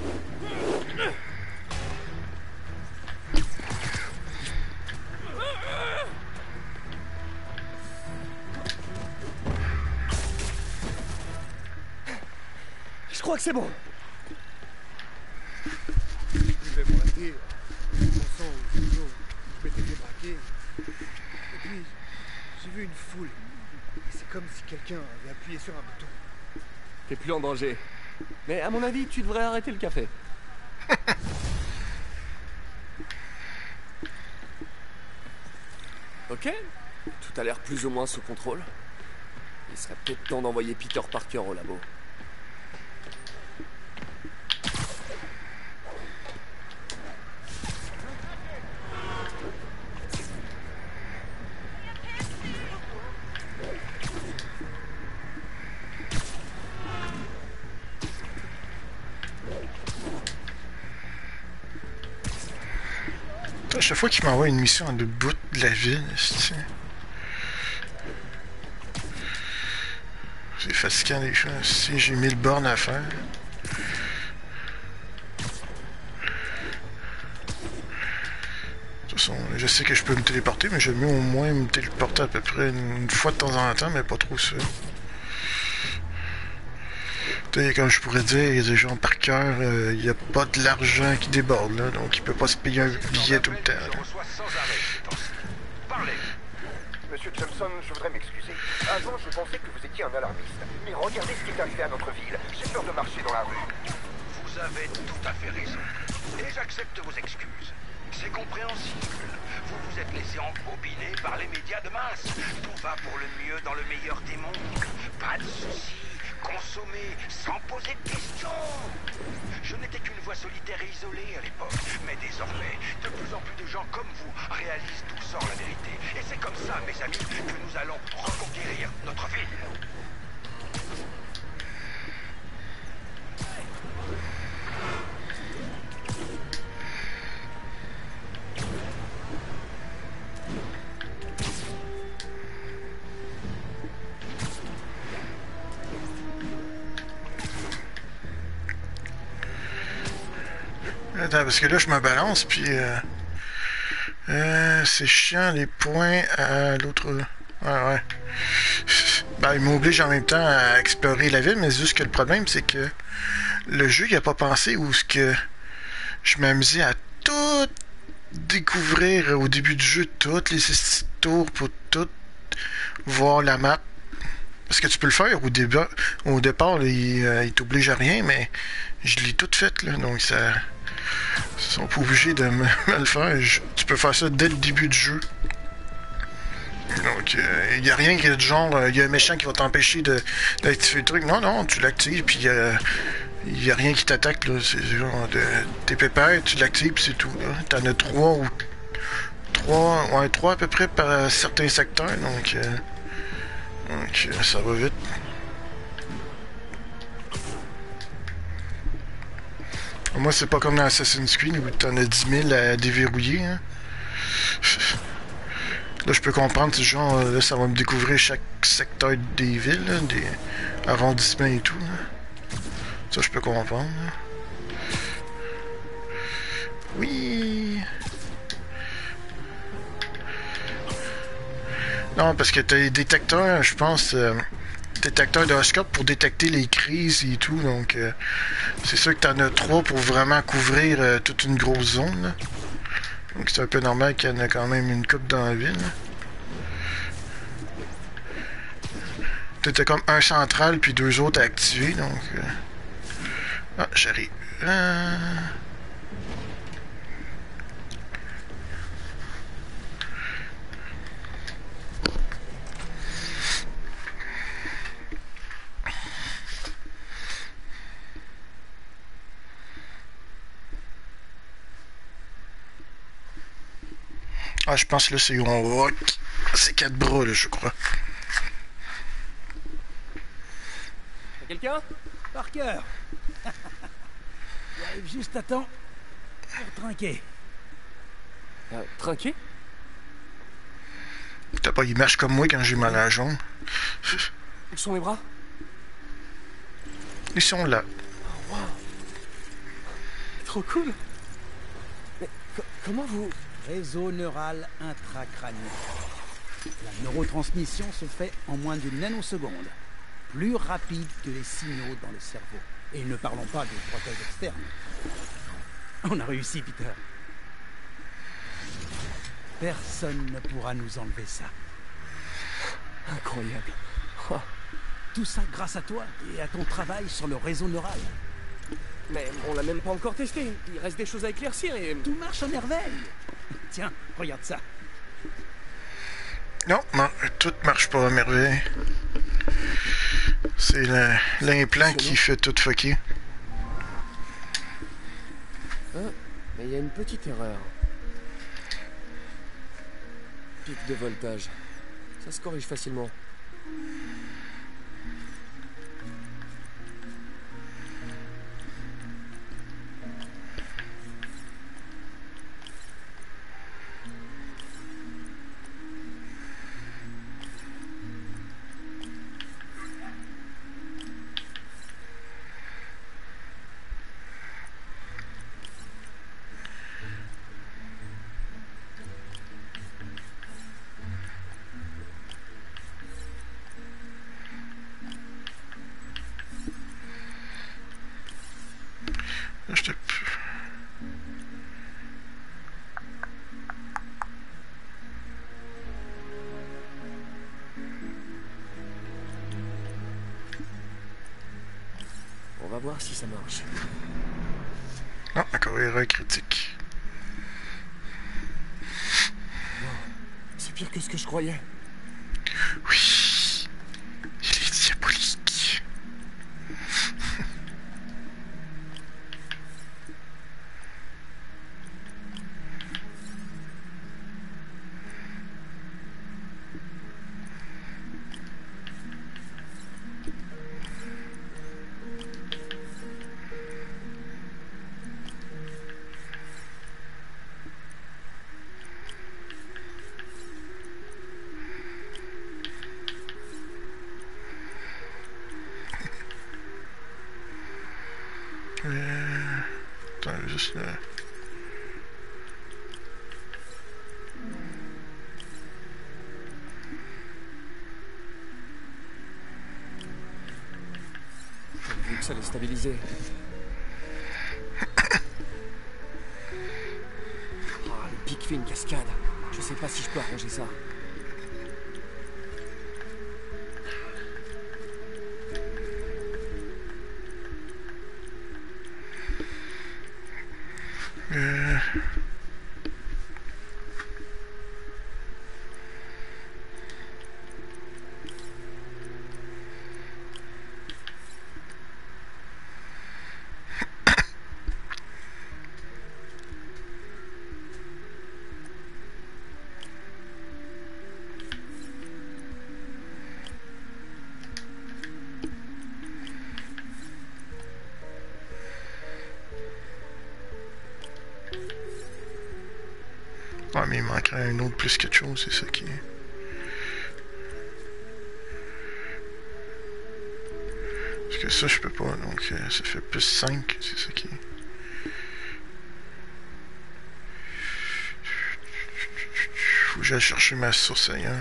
Je crois que c'est bon. Je vais braquer, pensant au studio, je m'étais fait braquer. Et puis, j'ai vu une foule. Et c'est comme si quelqu'un avait appuyé sur un bouton. T'es plus en danger. Mais à mon avis, tu devrais arrêter le café. Ok, tout a l'air plus ou moins sous contrôle. Il serait peut-être temps d'envoyer Peter Parker au labo. À chaque fois qu'il m'envoie une mission à l'autre bout de la ville, c'est fatigant des choses. Si j'ai mille bornes à faire. De toute façon, je sais que je peux me téléporter, mais j'aime mieux au moins me téléporter à peu près une fois de temps en temps, mais pas trop ça. Comme je pourrais dire, il y a des gens par cœur, euh, il n'y a pas de l'argent qui déborde, là, donc il peut pas se payer un billet tout le temps. Parlez. Monsieur Johnson, je voudrais m'excuser. Avant, je pensais que vous étiez un alarmiste. Mais regardez ce qui est arrivé à notre ville. J'ai peur de marcher dans la rue. Vous avez tout à fait raison. Et j'accepte vos excuses. C'est compréhensible. Vous vous êtes laissé embobiner par les médias de masse. Tout va pour le mieux dans le meilleur des mondes. Pas de soucis. Consommer sans poser de questions. Je n'étais qu'une voix solitaire et isolée à l'époque. Mais désormais, de plus en plus de gens comme vous réalisent d'où sort la vérité. Et c'est comme ça, mes amis, que nous allons reconquérir notre ville. Attends, parce que là, je me balance, puis... Euh, euh, c'est chiant, les points à l'autre... Ouais, ouais. Ben, il m'oblige en même temps à explorer la ville, mais juste que le problème, c'est que le jeu, il a pas pensé où ce que je m'amusais à tout découvrir au début du jeu, toutes les tours pour tout voir la map. Parce que tu peux le faire au début, au départ, là, il, euh, il t'oblige à rien, mais je l'ai tout fait, là, donc ça... Ils sont pas obligés de me, me le faire. Je, tu peux faire ça dès le début du jeu. Donc, il euh, n'y a rien qui est du genre, il euh, y a un méchant qui va t'empêcher d'activer le truc. Non, non, tu l'actives, puis il euh, n'y a rien qui t'attaque. C'est genre, de, tes pépères, tu l'actives, puis c'est tout. T'en as trois ou... Trois, ouais, trois à peu près par certains secteurs, donc... Euh, donc, euh, ça va vite. Moi, c'est pas comme dans Assassin's Creed où t'en as dix mille à déverrouiller. Hein. Là, je peux comprendre, c'est genre, là, ça va me découvrir chaque secteur des villes, là, des arrondissements et tout. Là. Ça, je peux comprendre. Là. Oui! Non, parce que t'as les détecteurs, je pense... Euh, détecteur d'oscope pour détecter les crises et tout, donc euh, c'est sûr que t'en as trois pour vraiment couvrir euh, toute une grosse zone, là. Donc c'est un peu normal qu'il y en a quand même une coupe dans la ville. T'as comme un central puis deux autres à activer, donc... Euh... Ah, j'arrive. Euh... Ah, je pense là, c'est on rock. C'est quatre bras, là, je crois. Y'a quelqu'un? Parker. J'arrive juste à temps pour trinquer. Euh, trinquer? T'as pas, il marche comme moi quand j'ai mal à la jambe. Où sont mes bras? Ils sont là. Oh, wow. Trop cool. Mais comment vous... Réseau neural intracrânien. La neurotransmission se fait en moins d'une nanoseconde. Plus rapide que les signaux dans le cerveau. Et ne parlons pas des prothèses externes. On a réussi, Peter. Personne ne pourra nous enlever ça. Incroyable. Oh. Tout ça grâce à toi et à ton travail sur le réseau neural. Mais on l'a même pas encore testé. Il reste des choses à éclaircir et... Tout marche à merveille. Tiens, regarde ça. Non, non, tout marche pas à merveille. C'est l'implant qui fait tout fucker. Ah, mais il y a une petite erreur. Pic de voltage. Ça se corrige facilement. Je te... voir si ça marche. Non, encore erreur critique. Non, c'est pire que ce que je croyais. Oui, il est diabolique. Euh... Attends, juste là. J'ai vu que ça allait stabiliser. Ah, le pic fait une cascade. Je sais pas si je peux arranger ça. Euh... Ouais, mais il manquerait un autre plus quelque chose, c'est ça qui est. Parce que ça, je peux pas, donc euh, ça fait plus cinq, c'est ça qui est. Faut que j'aille chercher ma source ailleurs.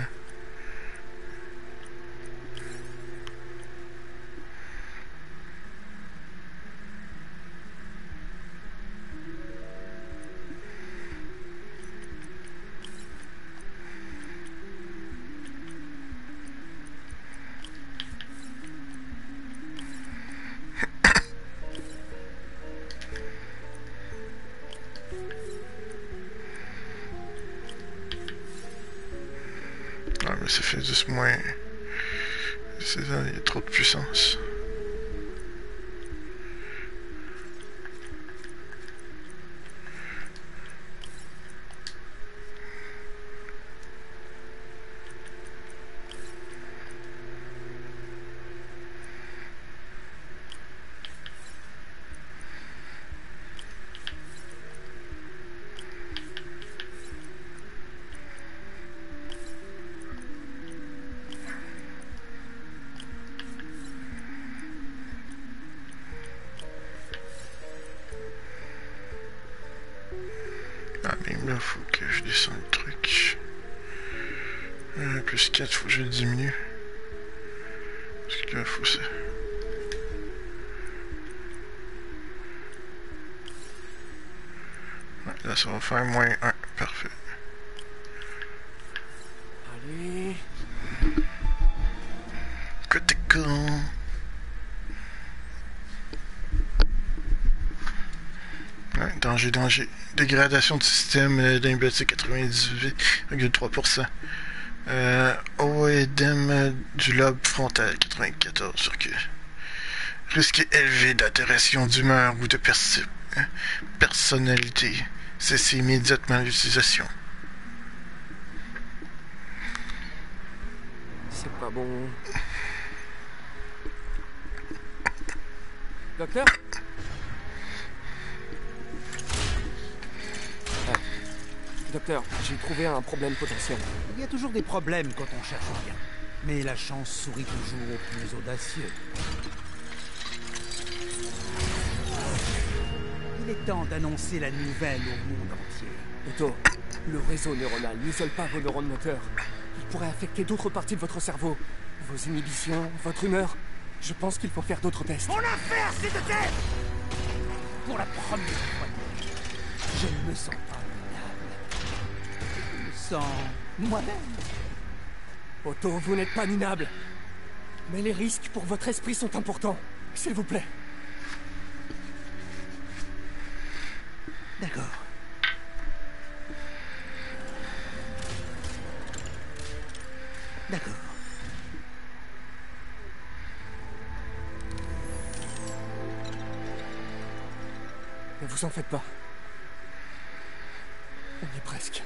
Ça fait juste moins... C'est ça, il y a trop de puissance. Ah mais là faut que je descende le truc. Euh, plus quatre, faut que je le diminue. Parce que là faut ça. Ouais, là ça va faire moins un, parfait. Allez. Critical. Ouais, danger, danger. Dégradation du système euh, d'immunité quatre-vingt-dix-huit virgule trois pour cent. Euh, Oedème du lobe frontal quatre-vingt-quatorze virgule cinq. Risque élevé d'altération d'humeur ou de persi- euh, personnalité. Cessez immédiatement l'utilisation. C'est pas bon. Docteur ? Docteur, j'ai trouvé un problème potentiel. Il y a toujours des problèmes quand on cherche bien. Mais la chance sourit toujours aux plus audacieux. Il est temps d'annoncer la nouvelle au monde entier. Otto, le réseau neuronal n'isole pas vos neurones moteurs. Il pourrait affecter d'autres parties de votre cerveau. Vos inhibitions, votre humeur. Je pense qu'il faut faire d'autres tests. Mon affaire, s'il te plaît ! Pour la première fois, je ne me sens pas minable. Je me sens moi-même. Otto, vous n'êtes pas minable. Mais les risques pour votre esprit sont importants. S'il vous plaît. D'accord. D'accord. Ne vous en faites pas. On y est presque.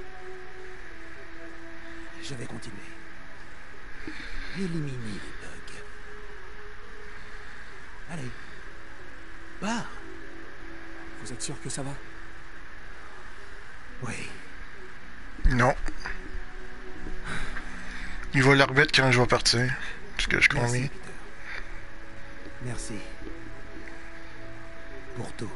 Je vais continuer. Éliminer les bugs. Allez. Pars. Vous êtes sûr que ça va? Oui. Non. Il va l'arbitre quand je vais partir. Ce que je crois bien. Merci. Pour tout.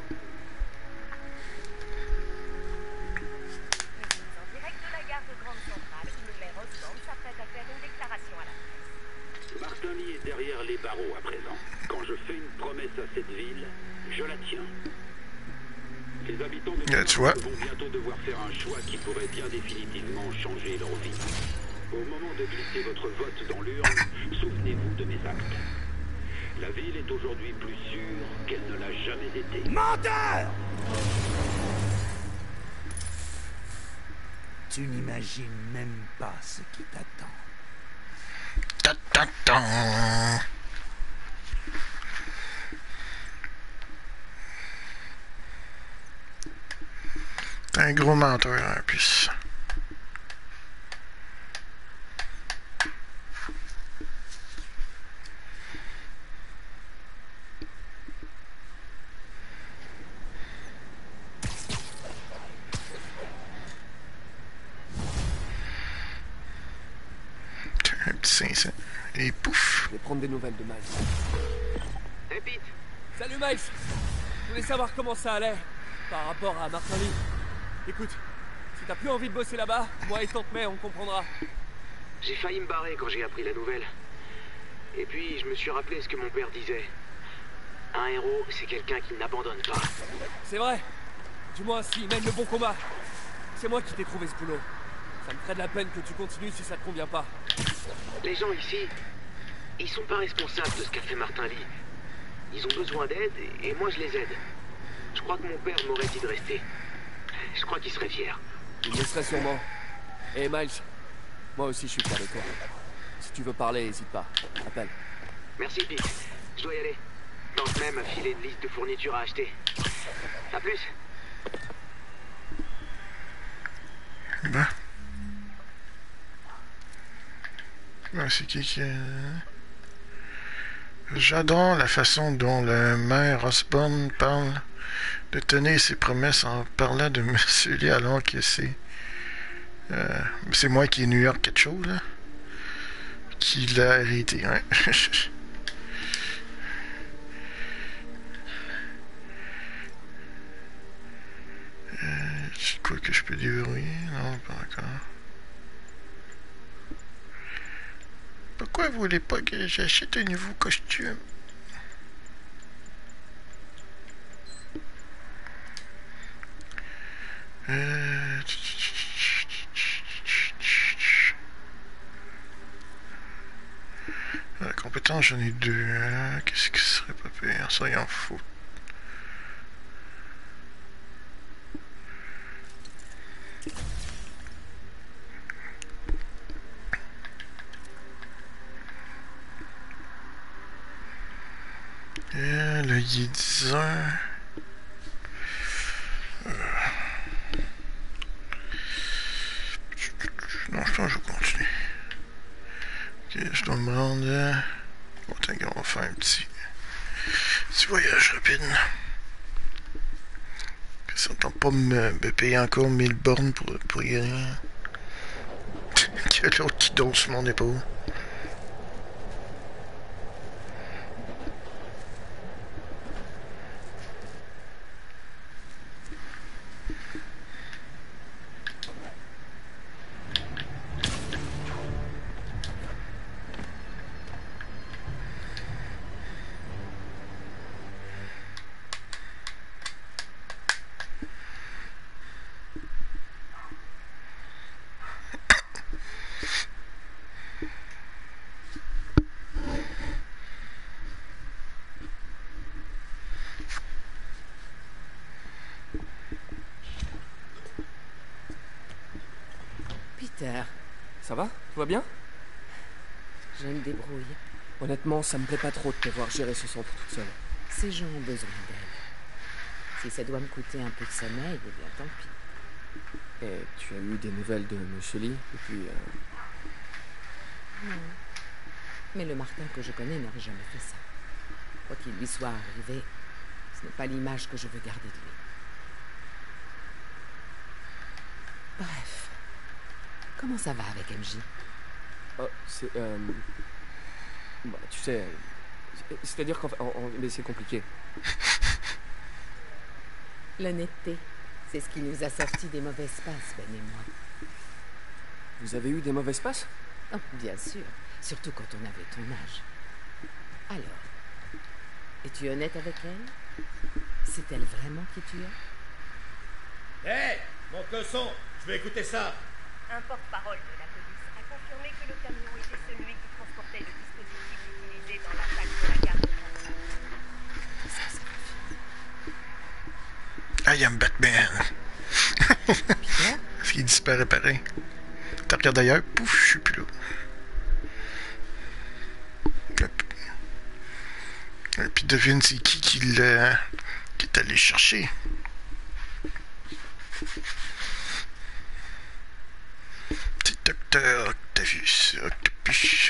En direct de la gare de Grande Centrale, le maire Osborne s'apprête à faire une déclaration à la presse. Martin Lee est derrière les barreaux à présent. Quand je fais une promesse à cette ville, je la tiens. Les habitants de Yeah, tu vois. vont bientôt devoir faire un choix qui pourrait bien définitivement changer leur vie. Au moment de glisser votre vote dans l'urne, souvenez-vous de mes actes. La ville est aujourd'hui plus sûre qu'elle ne l'a jamais été. Menteur! Tu n'imagines même pas ce qui t'attend. Ta-ta-ta. T'es un gros menteur, hein, puis... Un petit cinq cents. Et pouf! Je vais prendre des nouvelles de Miles. Hey Pete! Salut Miles! Je voulais savoir comment ça allait par rapport à Martin Lee. Écoute, si t'as plus envie de bosser là-bas, moi et Tante May, on comprendra. J'ai failli me barrer quand j'ai appris la nouvelle. Et puis, je me suis rappelé ce que mon père disait. Un héros, c'est quelqu'un qui n'abandonne pas. C'est vrai. Du moins, s'il mène le bon combat. C'est moi qui t'ai trouvé ce boulot. Ça me ferait de la peine que tu continues si ça te convient pas. Les gens ici, ils sont pas responsables de ce qu'a fait Martin Lee. Ils ont besoin d'aide et, et moi je les aide. Je crois que mon père m'aurait dit de rester. Je crois qu'il serait fier. Il le serait sûrement. Et Miles, moi aussi je suis fier de toi. Si tu veux parler, n'hésite pas. Appelle. Merci Pete. Je dois y aller. Tante May m'a filé une liste de fournitures à acheter. À plus. Ben. Ben, c'est qui qui... J'adore la façon dont le maire Osborne parle de tenir ses promesses en parlant de Monsieur Lee alors que c'est... Euh, c'est moi qui ai New York quelque chose, là. Qui l'a arrêté, hein. euh, c'est quoi que je peux déverrouiller? Non, pas encore. Pourquoi vous voulez pas que j'achète un nouveau costume? Euh... La compétence, j'en ai deux. Hein? Qu'est-ce qui serait pas pire? Ça, il en faut. Et le Yidzer. Euh... Non, je pense que je vais continuer. Ok, je dois me rendre... Bon, t'inquiète, on va faire un petit... petit voyage rapide. Ça ne tente pas de me, me payer encore mille bornes pour, pour y aller. Il y a l'autre qui dort sur mon épaule. Ça va? Tout va bien? Je me débrouille. Honnêtement, ça me plaît pas trop de te voir gérer ce centre toute seule. Ces gens ont besoin d'aide. Si ça doit me coûter un peu de sommeil, eh bien tant pis. Et tu as eu des nouvelles de Monsieur Lee depuis... Euh... Non. Mais le Martin que je connais n'aurait jamais fait ça. Quoi qu'il lui soit arrivé, ce n'est pas l'image que je veux garder de lui. Bref. Comment ça va avec M J? Oh, c'est... Euh... Bah, tu sais... C'est-à-dire qu'en fait... En, en... Mais c'est compliqué. L'honnêteté, c'est ce qui nous a sortis des mauvaises passes, Ben et moi. Vous avez eu des mauvaises passes? Oh, bien sûr. Surtout quand on avait ton âge. Alors, es-tu honnête avec elle? C'est-elle vraiment qui tu es? Hé, hey, monte le son, je vais écouter ça. Un porte-parole de la police a confirmé que le camion était celui qui transportait le dispositif utilisé dans l'attaque de la gare de Montréal. Qu'est-ce que ça I fait? am Batman. Parce qu'il disparaît pareil. Tu regardes ailleurs, pouf, je suis plus là. Et puis devine c'est qui qui l'a... qui est allé chercher. C'est Docteur Octavius Octopus.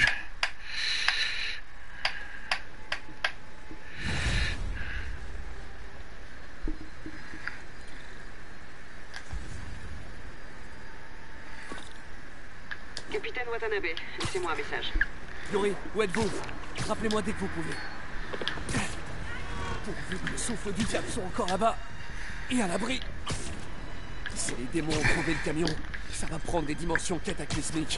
Capitaine Watanabe, laissez-moi un message. Yuri, où êtes-vous? Rappelez-moi dès que vous pouvez. Pourvu que le souffle du diable soit encore là-bas et à l'abri. Si les démons ont trouvé le camion, ça va prendre des dimensions cataclysmiques.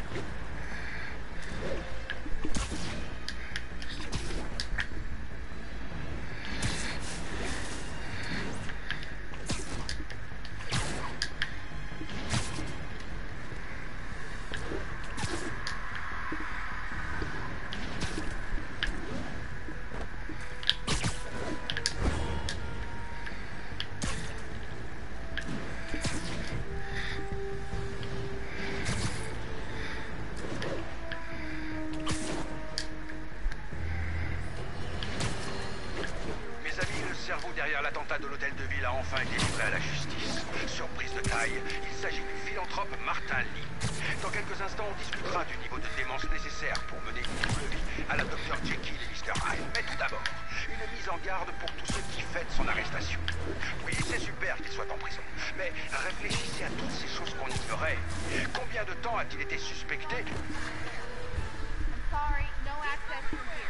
Derrière l'attentat de l'hôtel de ville a enfin été livré à la justice. Surprise de taille, il s'agit du philanthrope Martin Lee. Dans quelques instants, on discutera du niveau de démence nécessaire pour mener une double vie à la docteur Jekyll et mister Hyde. Mais tout d'abord, une mise en garde pour tous ceux qui fêtent son arrestation. Oui, c'est super qu'il soit en prison, mais réfléchissez à toutes ces choses qu'on ignorait. Combien de temps a-t-il été suspecté? I'm sorry, no access from here.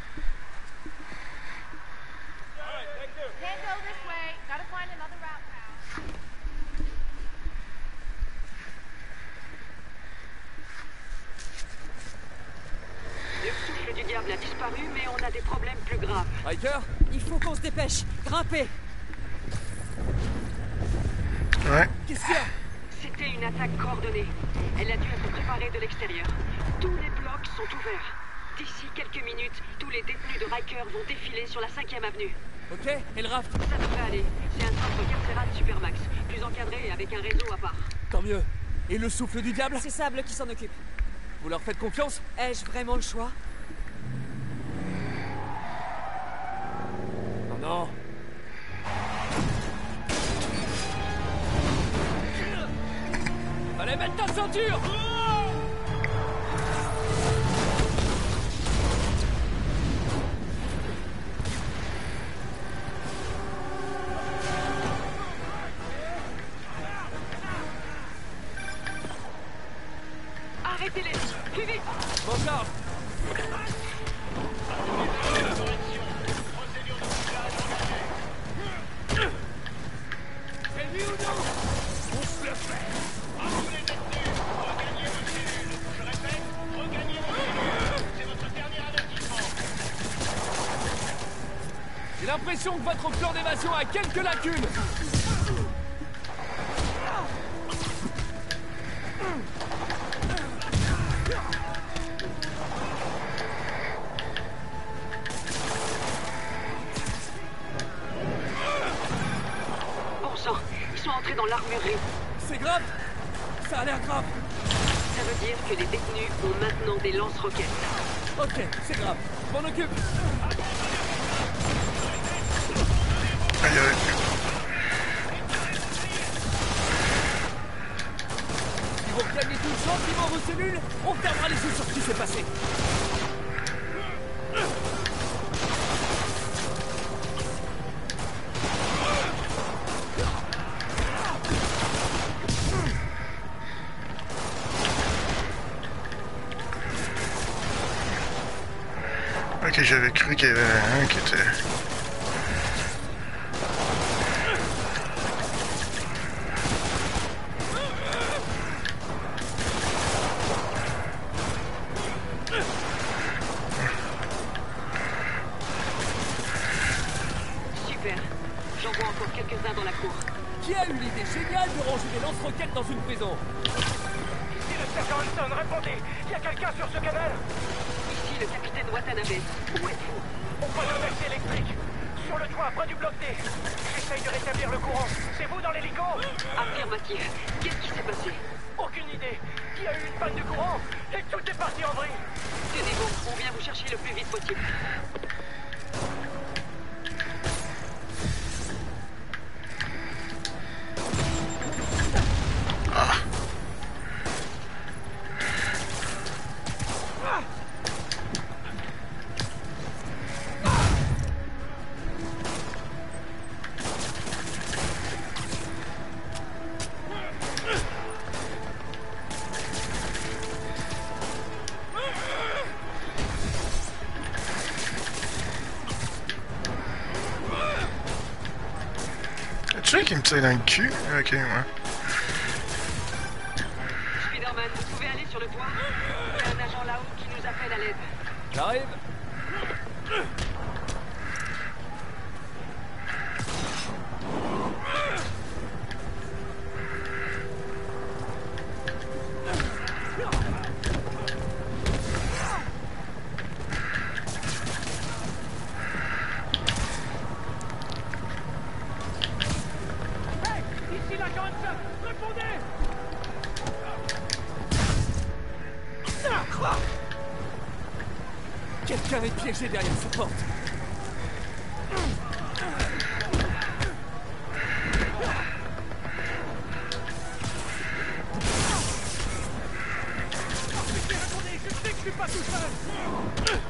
Can't go this way. Gotta find another route now. Le souffle du diable a disparu, mais on a des problèmes plus graves. Riker, il faut qu'on se dépêche. Grimpez. Ouais. Qu'est-ce qu'il y a? C'était une attaque coordonnée. Elle a dû être préparée de l'extérieur. Tous les blocs sont ouverts. D'ici quelques minutes, tous les détenus de Riker vont défiler sur la cinquième avenue. Ok, et le raft? Ça devrait aller. C'est un centre carcéral Supermax, plus encadré et avec un réseau à part. Tant mieux. Et le souffle du diable? C'est Sable qui s'en occupe. Vous leur faites confiance? Ai-je vraiment le choix? Non, non. Allez, mettre ta ceinture! Arrêtez-les! Plus vite! Bon charge! C'est lui ou non? On se le fait! Bravo les détenus! Regagnez vos cellules! Je répète, regagnez vos cellules! C'est votre dernier avertissement! J'ai l'impression que votre plan d'évasion a quelques lacunes! Bon sang, ils sont entrés dans l'armurerie. C'est grave? Ça a l'air grave. Ça veut dire que les détenus ont maintenant des lance-roquettes. Ok, c'est grave. Je m'en occupe. Aïe aïe. Si vous reclammez tout le sentiment vos cellules, on fermera les yeux sur ce qui s'est passé. Ok, j'avais cru qu'il y avait un qui était... Super. J'en vois encore quelques-uns dans la cour. Qui a eu l'idée géniale de ranger des lance-roquettes dans une prison? Ici le sergent Hanson, répondez. Il y a quelqu'un sur ce canal? Ici le capitaine Watanabe. Où êtes-vous? On voit le taxi électrique. Sur le toit, près du bloc D. J'essaye de rétablir le courant. C'est vous dans l'hélico? Affirmatif. Qu'est-ce qui s'est passé? Aucune idée. Il y a eu une panne de courant et tout est parti en vrille. Tenez-vous, on vient vous chercher le plus vite possible. Tu sais qui me tire dans le cul? Ok, ouais. Spider-Man, vous pouvez aller sur le toit? Il y a un agent là-haut qui nous appelle à l'aide. J'arrive. Ici l'agent Hanson, répondez. Quelqu'un est piégé derrière cette porte. Répondez, je sais que je suis pas tout seul.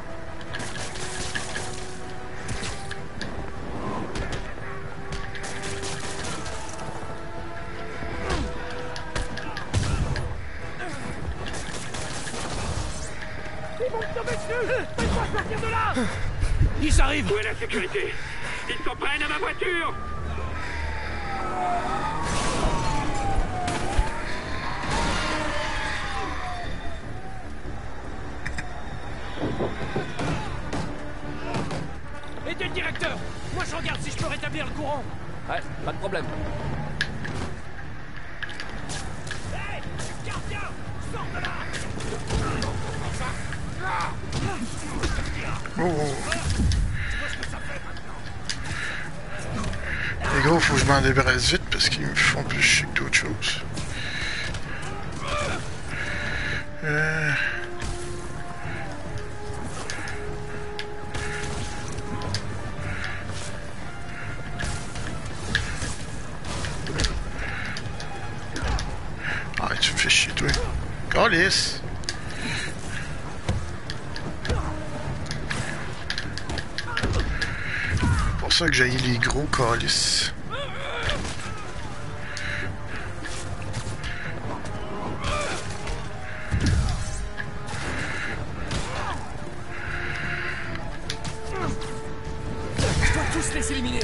Ils vont me tomber dessus. Faites-moi sortir de là. Ils arrivent. Où est la sécurité? Ils s'en prennent à ma voiture. Aidez le directeur. Moi je regarde si je peux rétablir le courant. Ouais, pas de problème. Hey, gardien, sors de là. Oh, oh. Les gros, faut que je m'en débarrasse vite parce qu'ils me font plus chier que d'autres choses. Euh... Ah, tu me fais chier, toi. Calice! C'est pour ça que j'ai les gros calices. Je dois tous les éliminer.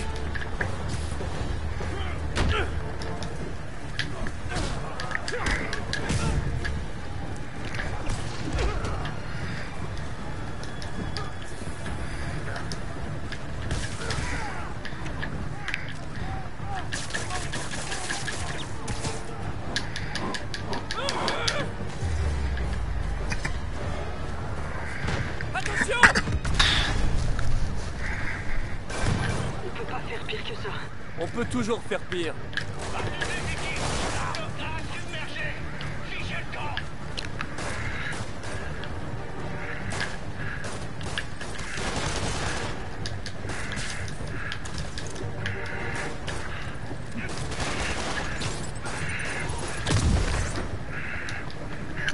Attention! On peut pas faire pire que ça. On peut toujours faire pire.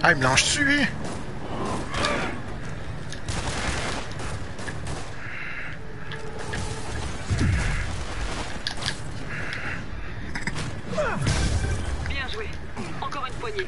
Ah, il me lance-tu, lui? Bien joué. Encore une poignée.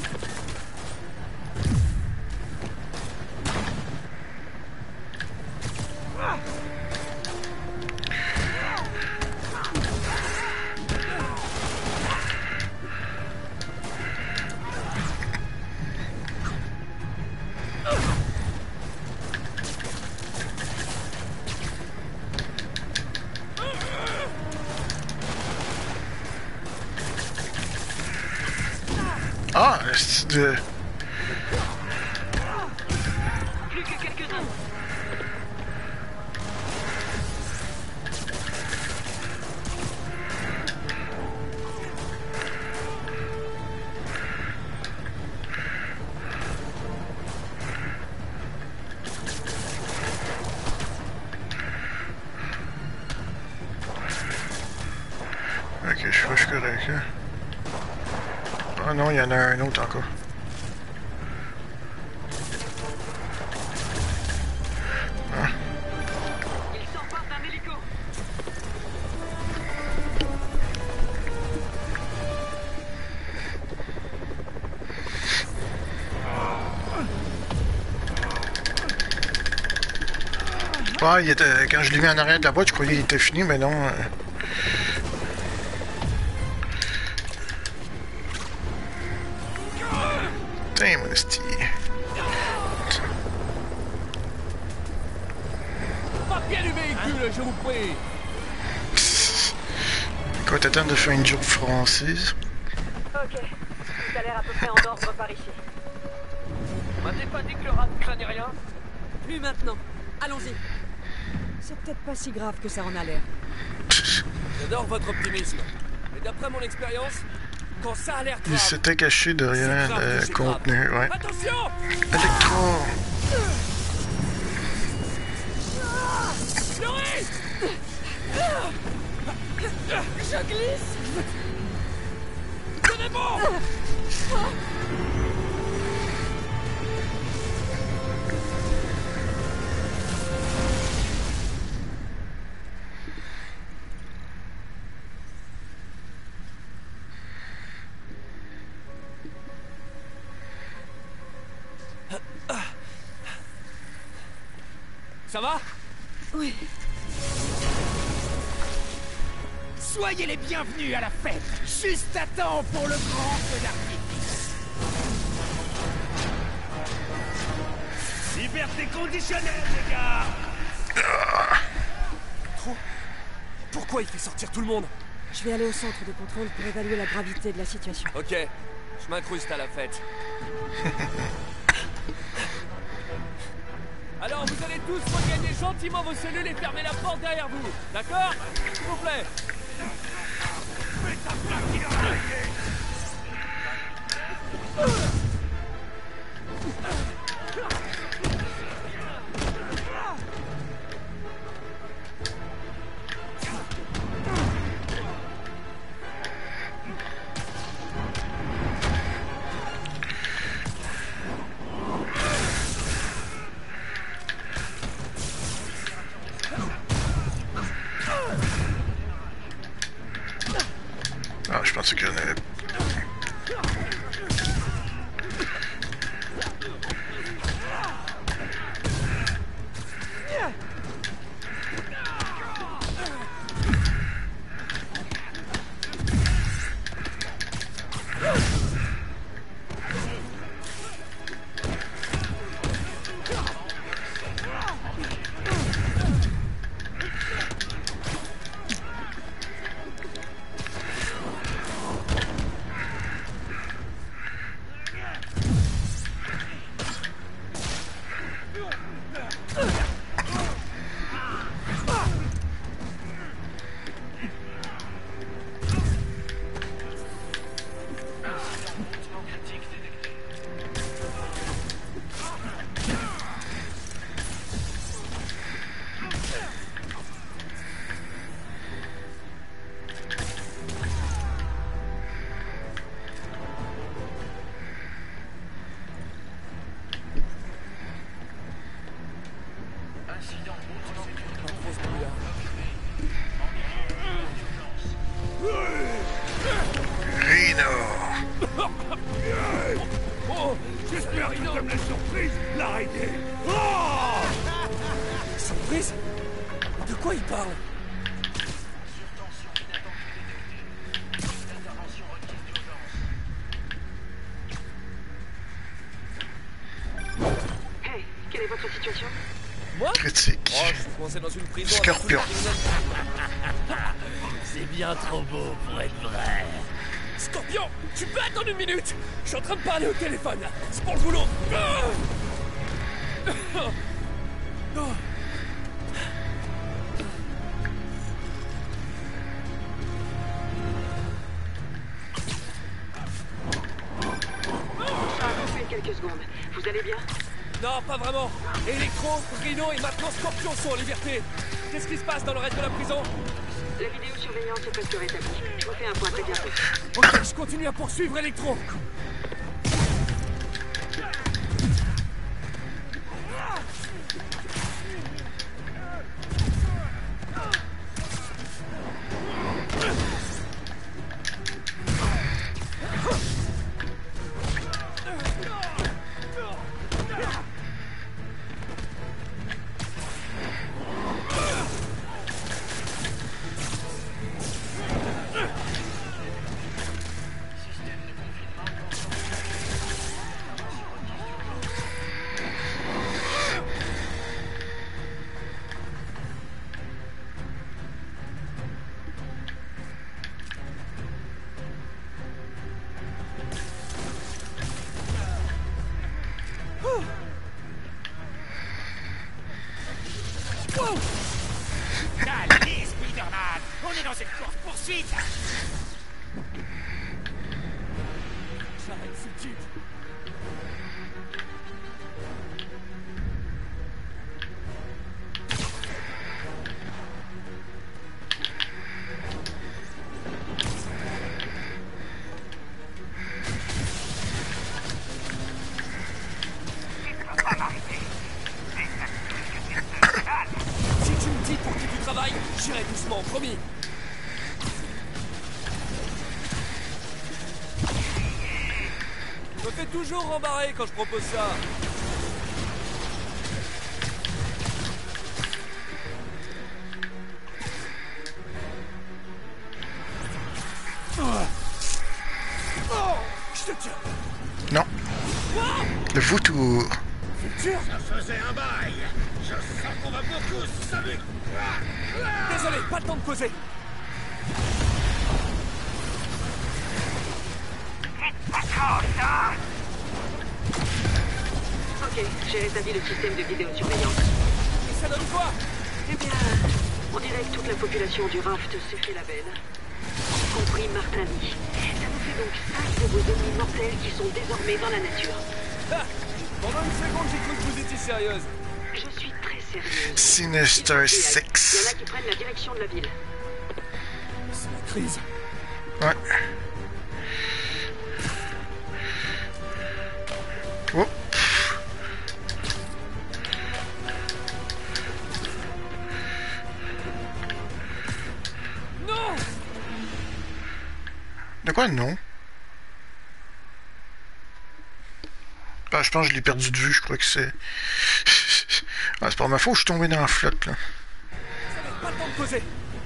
Ah, c'est de... Plus que quelques-uns. Ok, je crois que je suis correct, là. Ah non, il y en a un autre encore. Ah. Il s'empare d'un hélico. Ah, il était... quand je l'ai mis en arrière de la boîte, je croyais qu'il était fini, mais non. Euh... Putain, mon esti. Papier du véhicule, je vous prie. Quoi, t'attends de faire une joke française? Ok. Tout a l'air à peu près en ordre par ici. M'avez pas dit que le rat ne craignait rien? Plus maintenant. Allons-y. C'est peut-être pas si grave que ça en a l'air. J'adore votre optimisme. Mais d'après mon expérience, quand ça a l'air grave... Il s'était caché derrière le contenu, ouais. Attention! Electro! Laurie! Je glisse! Tenez bon! Ça va? Oui. Soyez les bienvenus à la fête. Juste à temps pour le grand feu d'artifice. Liberté conditionnelle, les gars. Trop? Pourquoi il fait sortir tout le monde? Je vais aller au centre de contrôle pour évaluer la gravité de la situation. Ok, je m'incruste à la fête. Alors vous allez tous regagner gentiment vos cellules et fermer la porte derrière vous. D'accord? S'il vous plaît. Fais ta plaque, il a arrêté. Ah, je pensais qu'il y en avait... Rhino. Oh, j'espère que comme la surprise, l'arrêter. Oh Surprise? De quoi il parle? Hey, quelle est votre situation? Moi? Critique. Oh, je suis coincé dans une prison. Scorpion. C'est bien trop beau pour être vrai. Scorpion, tu peux attendre une minute? Je suis en train de parler au téléphone. C'est pour le boulot. Ah oh. Ça a coupé quelques secondes. Vous allez bien? Non, pas vraiment. Electro, Rhino et maintenant Scorpion sont en liberté. Qu'est-ce qui se passe dans le reste de la prison? La vidéosurveillance est presque rétablie. Je vous fais un point très bientôt. Ok, je continue à poursuivre Electro. Allez, Spider-Man, on est dans une course-poursuite. J'arrête ce type. Si tu me dis pour qui tu travailles, j'irai doucement, promis. Je me fais toujours rembarrer quand je propose ça. Oh, je te tiens. Non. Le vautour. Ça faisait un bail. Je sens qu'on va beaucoup s'amuser. Désolé, pas le temps de causer. Ok, j'ai rétabli le système de vidéosurveillance. Et ça donne quoi? Eh bien, on dirait que toute la population du raft s'est fait la belle. Y compris Martin Lee. Ça nous fait donc cinq de vos ennemis mortels qui sont désormais dans la nature. Ah, pendant une seconde, j'ai cru que vous étiez sérieuse. Je suis très sérieuse. Sinister Il y en Six. a qui prennent la direction de la ville. C'est la crise. Ouais. Oh. Non! De quoi non? Ah, je pense que je l'ai perdu de vue, je crois que c'est... Ah, c'est pas ma faute, je suis tombé dans la flotte, là. Ça n'a pas le temps de causer.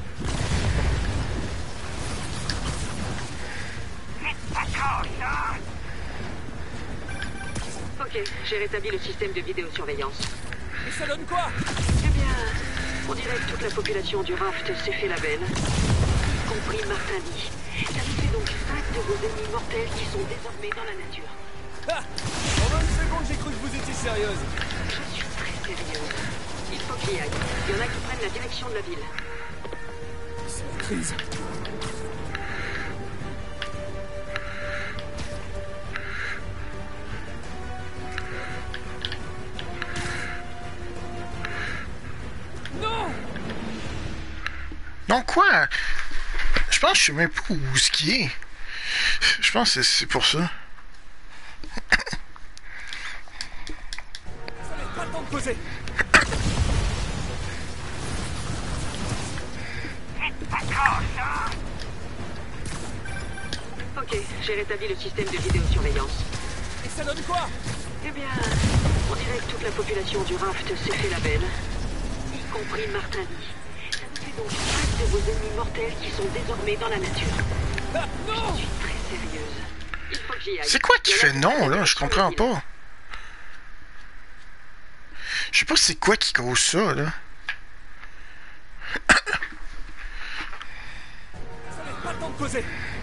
Ok, j'ai rétabli le système de vidéosurveillance. Et ça donne quoi? Eh bien, on dirait que toute la population du raft s'est fait la belle. Y compris Martin Lee. Ça nous fait donc cinq de vos ennemis mortels qui sont désormais dans la nature. Ah, pendant une seconde, j'ai cru que vous étiez sérieuse. Je suis très sérieuse. Il faut qu'il y aille. Il y en a qui prennent la direction de la ville. C'est la crise. Non! Non, quoi? Je pense que je sais même pas où ce qui est. Je pense que c'est pour ça. Ça n'a pas le temps de causer. Ok, j'ai rétabli le système de vidéosurveillance. Et ça donne quoi? Eh bien, on dirait que toute la population du raft s'est fait la belle, y compris Martin Lee. Ça nous fait donc cinq de vos ennemis mortels qui sont désormais dans la nature. Ah, non! Je suis très sérieuse. Il faut que j'y aille. C'est quoi qui fait non, là? Je comprends pas. Je sais pas c'est quoi qui cause ça, là. Ça laisse pas le temps de causer.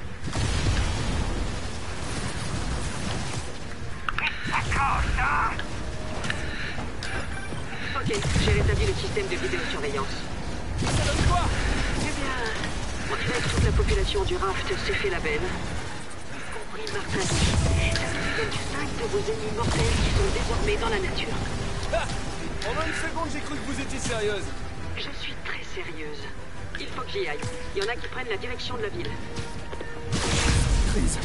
Ok, j'ai rétabli le système de vidéosurveillance. Ça donne quoi? Eh bien, on dirait que toute la population du raft s'est fait la belle, y compris Martin Lee. Ça nous fait donc cinq de vos ennemis mortels qui sont désormais dans la nature. Ah, pendant une seconde, j'ai cru que vous étiez sérieuse. Je suis très sérieuse. Il faut que j'y aille. Il y en a qui prennent la direction de la ville. Prise.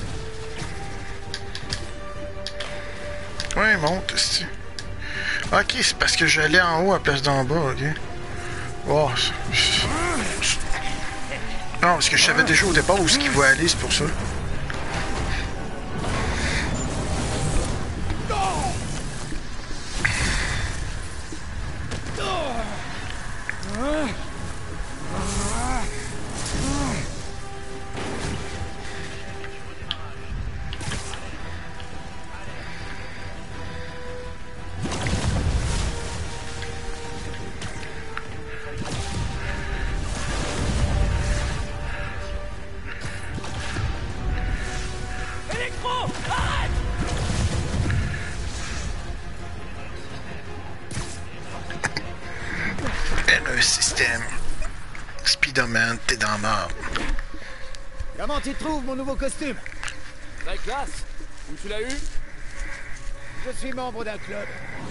Ouais, monte, c'est... Ok, c'est parce que j'allais en haut à la place d'en bas, ok. Oh, non, parce que je savais déjà au départ où ce qu'il va aller, c'est pour ça. Système. Spider-Man, t'es dans la mort. Comment tu trouves mon nouveau costume? La classe. Où tu l'as eu? Je suis membre d'un club.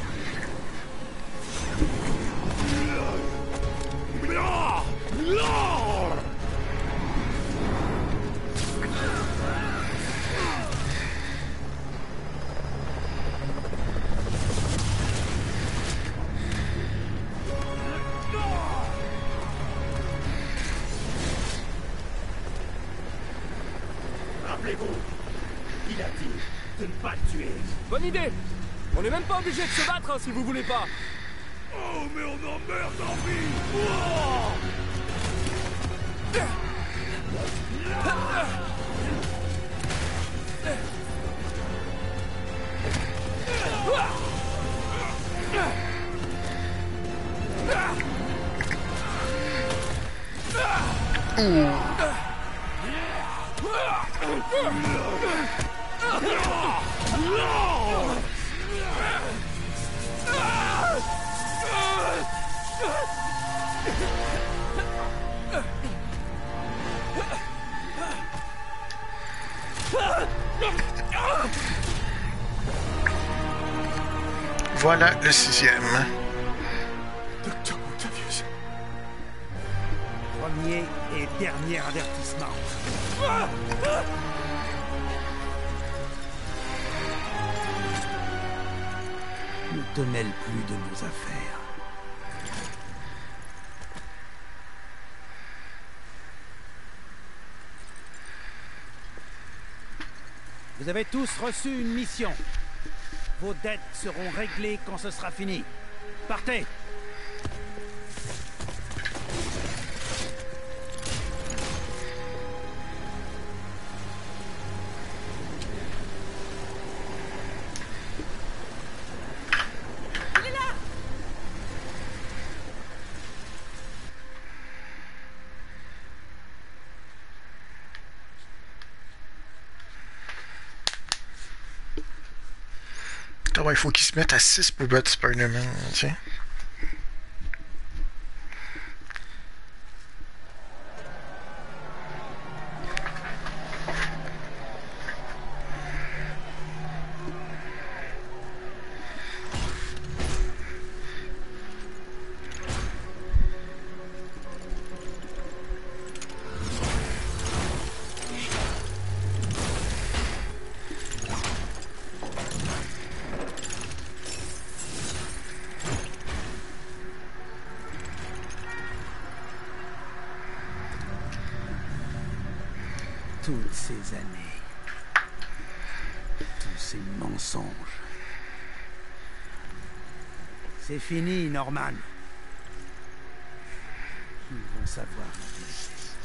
Rappelez-vous, il a dit de ne pas le tuer. Bonne idée. On n'est même pas obligé de se battre hein, si vous voulez pas. Oh, mais on en meurt d'envie. Oh Voilà le sixième. Docteur Octavius. Premier et dernier avertissement. Ne te mêle plus de nos affaires. Vous avez tous reçu une mission. Vos dettes seront réglées quand ce sera fini. Partez! Il est là! Ah ouais, il faut qu'ils se mettent à six pour battre Spider-Man, tiens. Toutes ces années. Tous ces mensonges. C'est fini, Norman. Ils vont savoir la vérité.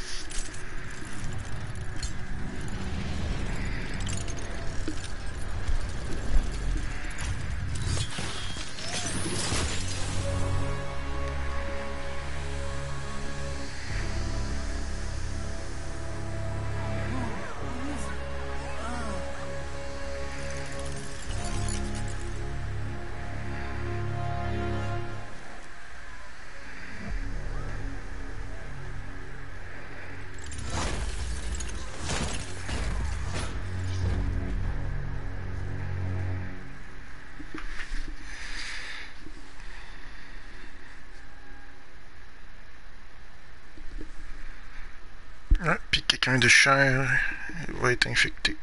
Ah, puis quelqu'un de chair va être infecté.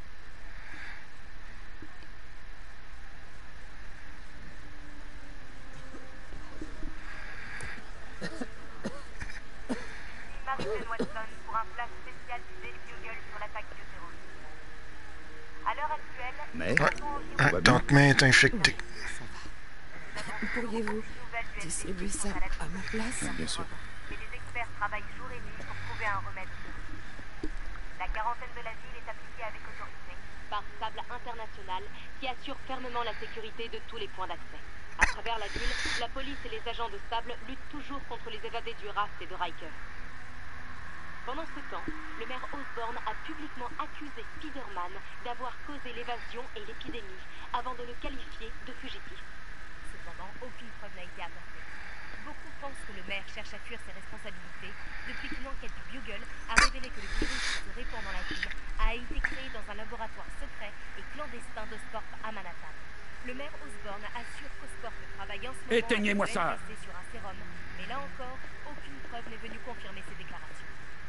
Marie-Hélène Watson pour un flash spécial du Daily Bugle sur l'attaque bioterroriste. À l'heure actuelle, Mais ouais. Ah, Tante May est infectée. Pourriez-vous distribuer ça à ma place? Bien sûr. Et les experts travaillent jour et nuit pour trouver un remède. La quarantaine de la ville est appliquée avec autorité par Sable International qui assure fermement la sécurité de tous les points d'accès. À travers la ville, la police et les agents de Sable luttent toujours contre les évadés du Raft et de Riker. Pendant ce temps, le maire Osborn a publiquement accusé Spider-Man d'avoir causé l'évasion et l'épidémie avant de le qualifier de fugitif. Cependant, aucune preuve n'a été apportée. Beaucoup pensent que le maire cherche à fuir ses responsabilités depuis qu'une enquête du Bugle a révélé que le virus qui se répand dans la ville a été créé dans un laboratoire secret et clandestin d'Oscorp à Manhattan. Le maire Osborn assure qu'Oscorp travaille en ce moment Éteignez-moi ça. sur un sérum, mais là encore, aucune preuve n'est venue confirmer ces déclarations.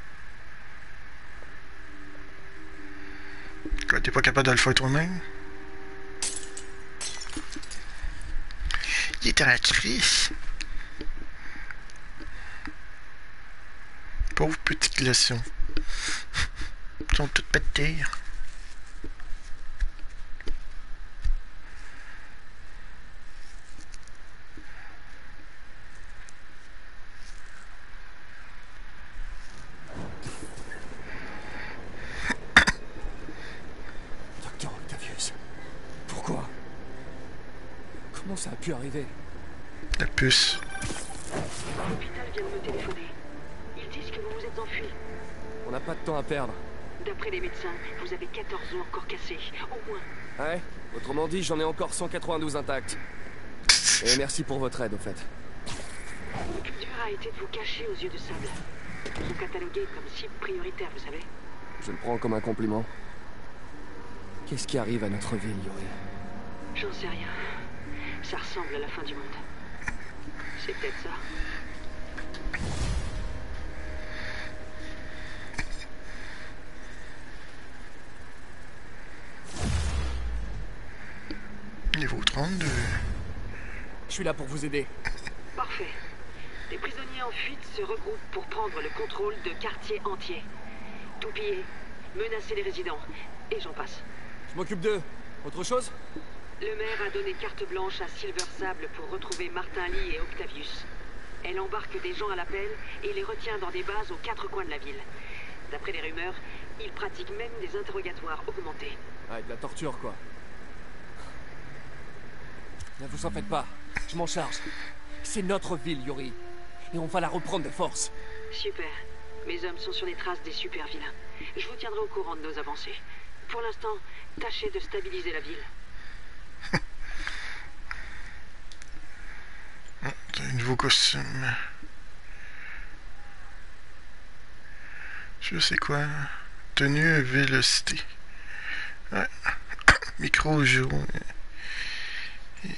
Quoi, t'es pas capable de le faire toi-même? Il est triste. Pauvre petite glaçon. Ils sont toutes pétées. Docteur Octavius. Pourquoi? Comment ça a pu arriver? La puce. L'hôpital vient de me téléphoner. Ils disent que vous vous êtes enfui. On n'a pas de temps à perdre. D'après les médecins, vous avez quatorze os encore cassés, au moins. Ouais, autrement dit, j'en ai encore cent quatre-vingt-douze intacts. Et merci pour votre aide, au fait. Le plus dur a été de vous cacher aux yeux de Sable. Vous cataloguez comme cible prioritaire, vous savez. Je le prends comme un compliment. Qu'est-ce qui arrive à notre ville, Yuri? J'en sais rien. Ça ressemble à la fin du monde. C'est peut-être ça. Niveau trente-deux. Je suis là pour vous aider. Parfait. Les prisonniers en fuite se regroupent pour prendre le contrôle de quartiers entiers. Tout piller, menacer les résidents, et j'en passe. Je m'occupe d'eux. Autre chose? Le maire a donné carte blanche à Silver Sable pour retrouver Martin Lee et Octavius. Elle embarque des gens à l'appel et les retient dans des bases aux quatre coins de la ville. D'après les rumeurs, ils pratiquent même des interrogatoires augmentés. Ah, de la torture, quoi. Ne vous en faites pas. Je m'en charge. C'est notre ville, Yuri. Et on va la reprendre de force. Super. Mes hommes sont sur les traces des super vilains. Je vous tiendrai au courant de nos avancées. Pour l'instant, tâchez de stabiliser la ville. T'as un nouveau costume. Je sais quoi. Tenue à vélocité. Ouais. Micro jaune. Et...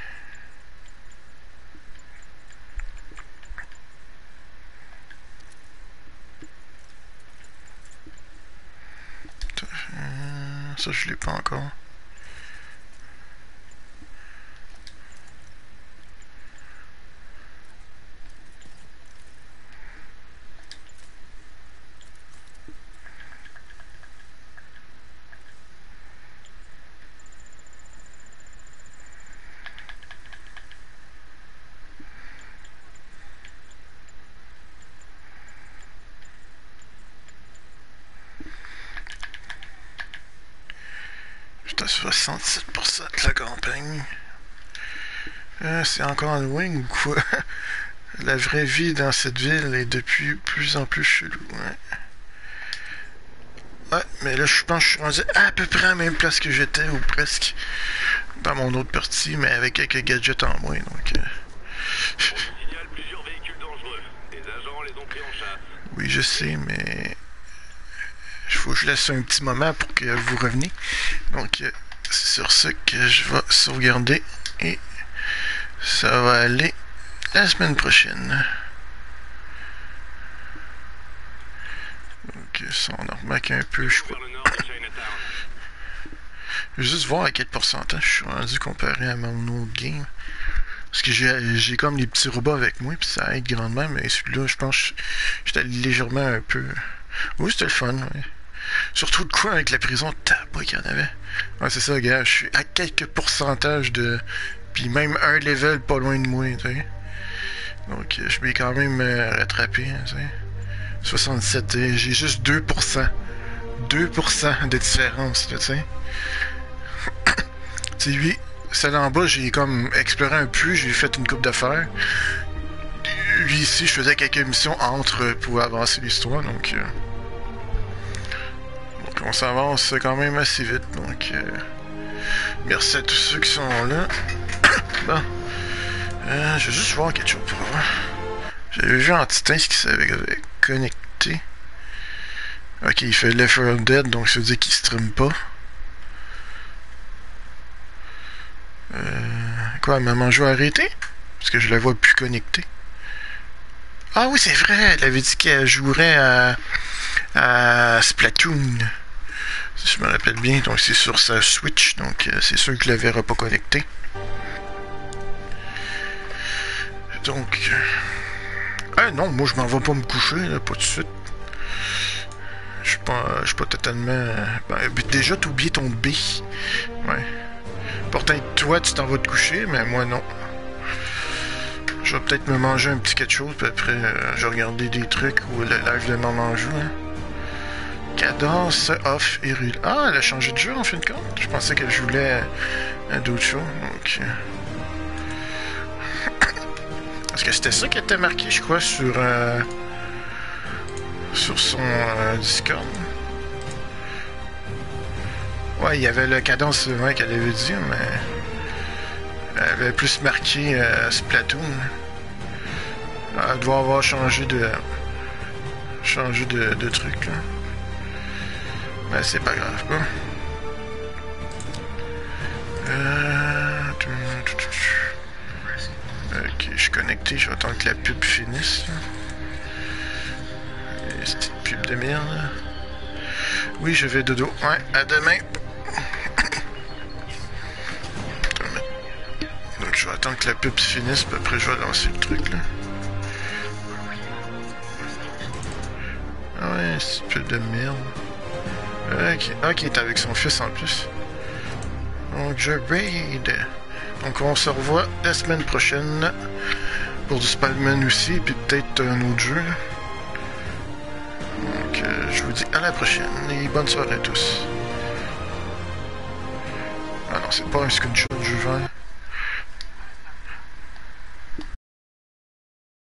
Ça, je l'ai pas encore. soixante-sept pour cent de la campagne. Euh, c'est encore loin ou quoi? La vraie vie dans cette ville est depuis plus en plus chelou. Ouais, ouais mais là je pense que je suis rendu à peu près à la même place que j'étais, ou presque, dans mon autre partie, mais avec quelques gadgets en moins. Donc, euh... oui, je sais, mais il faut que je laisse un petit moment pour que vous reveniez. Donc, euh, c'est sur ça que je vais sauvegarder et ça va aller la semaine prochaine. Donc, ça on en remarque un peu, je crois. Je vais juste voir à quel pourcentage je suis rendu comparé à mon autre game. Parce que j'ai comme les petits robots avec moi, puis ça aide grandement, mais celui-là, je pense que j'étais légèrement un peu... Oui, c'était le fun, ouais. Surtout de quoi avec la prison, tabac qu'il y en avait. Ouais, c'est ça, gars, je suis à quelques pourcentages de... Puis même un level pas loin de moi, tu sais. Donc, je vais quand même euh, rattraper, tu sais. soixante-sept, j'ai juste deux pour cent. deux pour cent de différence, tu sais. Tu sais, lui... Celle en bas, j'ai comme exploré un peu, j'ai fait une coupe d'affaires. Lui ici, je faisais quelques missions entre pour avancer l'histoire, donc... Euh... Donc on s'avance quand même assez vite, donc... Euh... Merci à tous ceux qui sont là. Bon. Euh, je vais juste voir quelque chose pour voir. J'avais vu en titan ce qui s'avait connecté. Ok, il fait Left four Dead, donc ça veut dire qu'il stream pas. Euh, quoi, maman joue arrêté? Parce que je la vois plus connectée. Ah oui, c'est vrai, elle avait dit qu'elle jouerait à, à Splatoon. Si je me rappelle bien, donc c'est sur sa Switch, donc euh, c'est sûr que je la verrai pas connectée. Donc... Euh... Ah non, moi je m'en vais pas me coucher, là, pas tout de suite. Je suis pas, je suis pas totalement... Ben, déjà, t'as oublié ton B. Ouais. Pourtant, toi, tu t'en vas te coucher, mais moi, non. Je vais peut-être me manger un petit quelque chose, puis après, euh, je vais regarder des trucs ou le live de Maman joue. Hein. Cadence, off et rule. Ah, elle a changé de jeu, en fin de compte. Je pensais qu'elle jouait à d'autres choses, donc... Parce que c'était ça qui était marqué, je crois, sur... Euh, sur son euh, Discord. Ouais, il y avait le cadence ouais, qu'elle avait dit, mais elle avait plus marqué euh, Splatoon. Elle doit avoir changé de changé de, de truc là. Mais c'est pas grave quoi. Euh... Ok, je suis connecté, je vais attendre que la pub finisse. Et cette pub de merde. Oui, je vais dodo. Ouais, à demain. Donc je vais attendre que la pub finisse, puis après je vais lancer le truc là. Ah ouais, c'est une pub de merde. Ok, ok, il est avec son fils en plus. Donc je raid. Donc on se revoit la semaine prochaine pour du Spider-Man aussi, puis peut-être un autre jeu. Donc euh, je vous dis à la prochaine et bonne soirée à tous. Ah non, c'est pas un screenshot, je vais.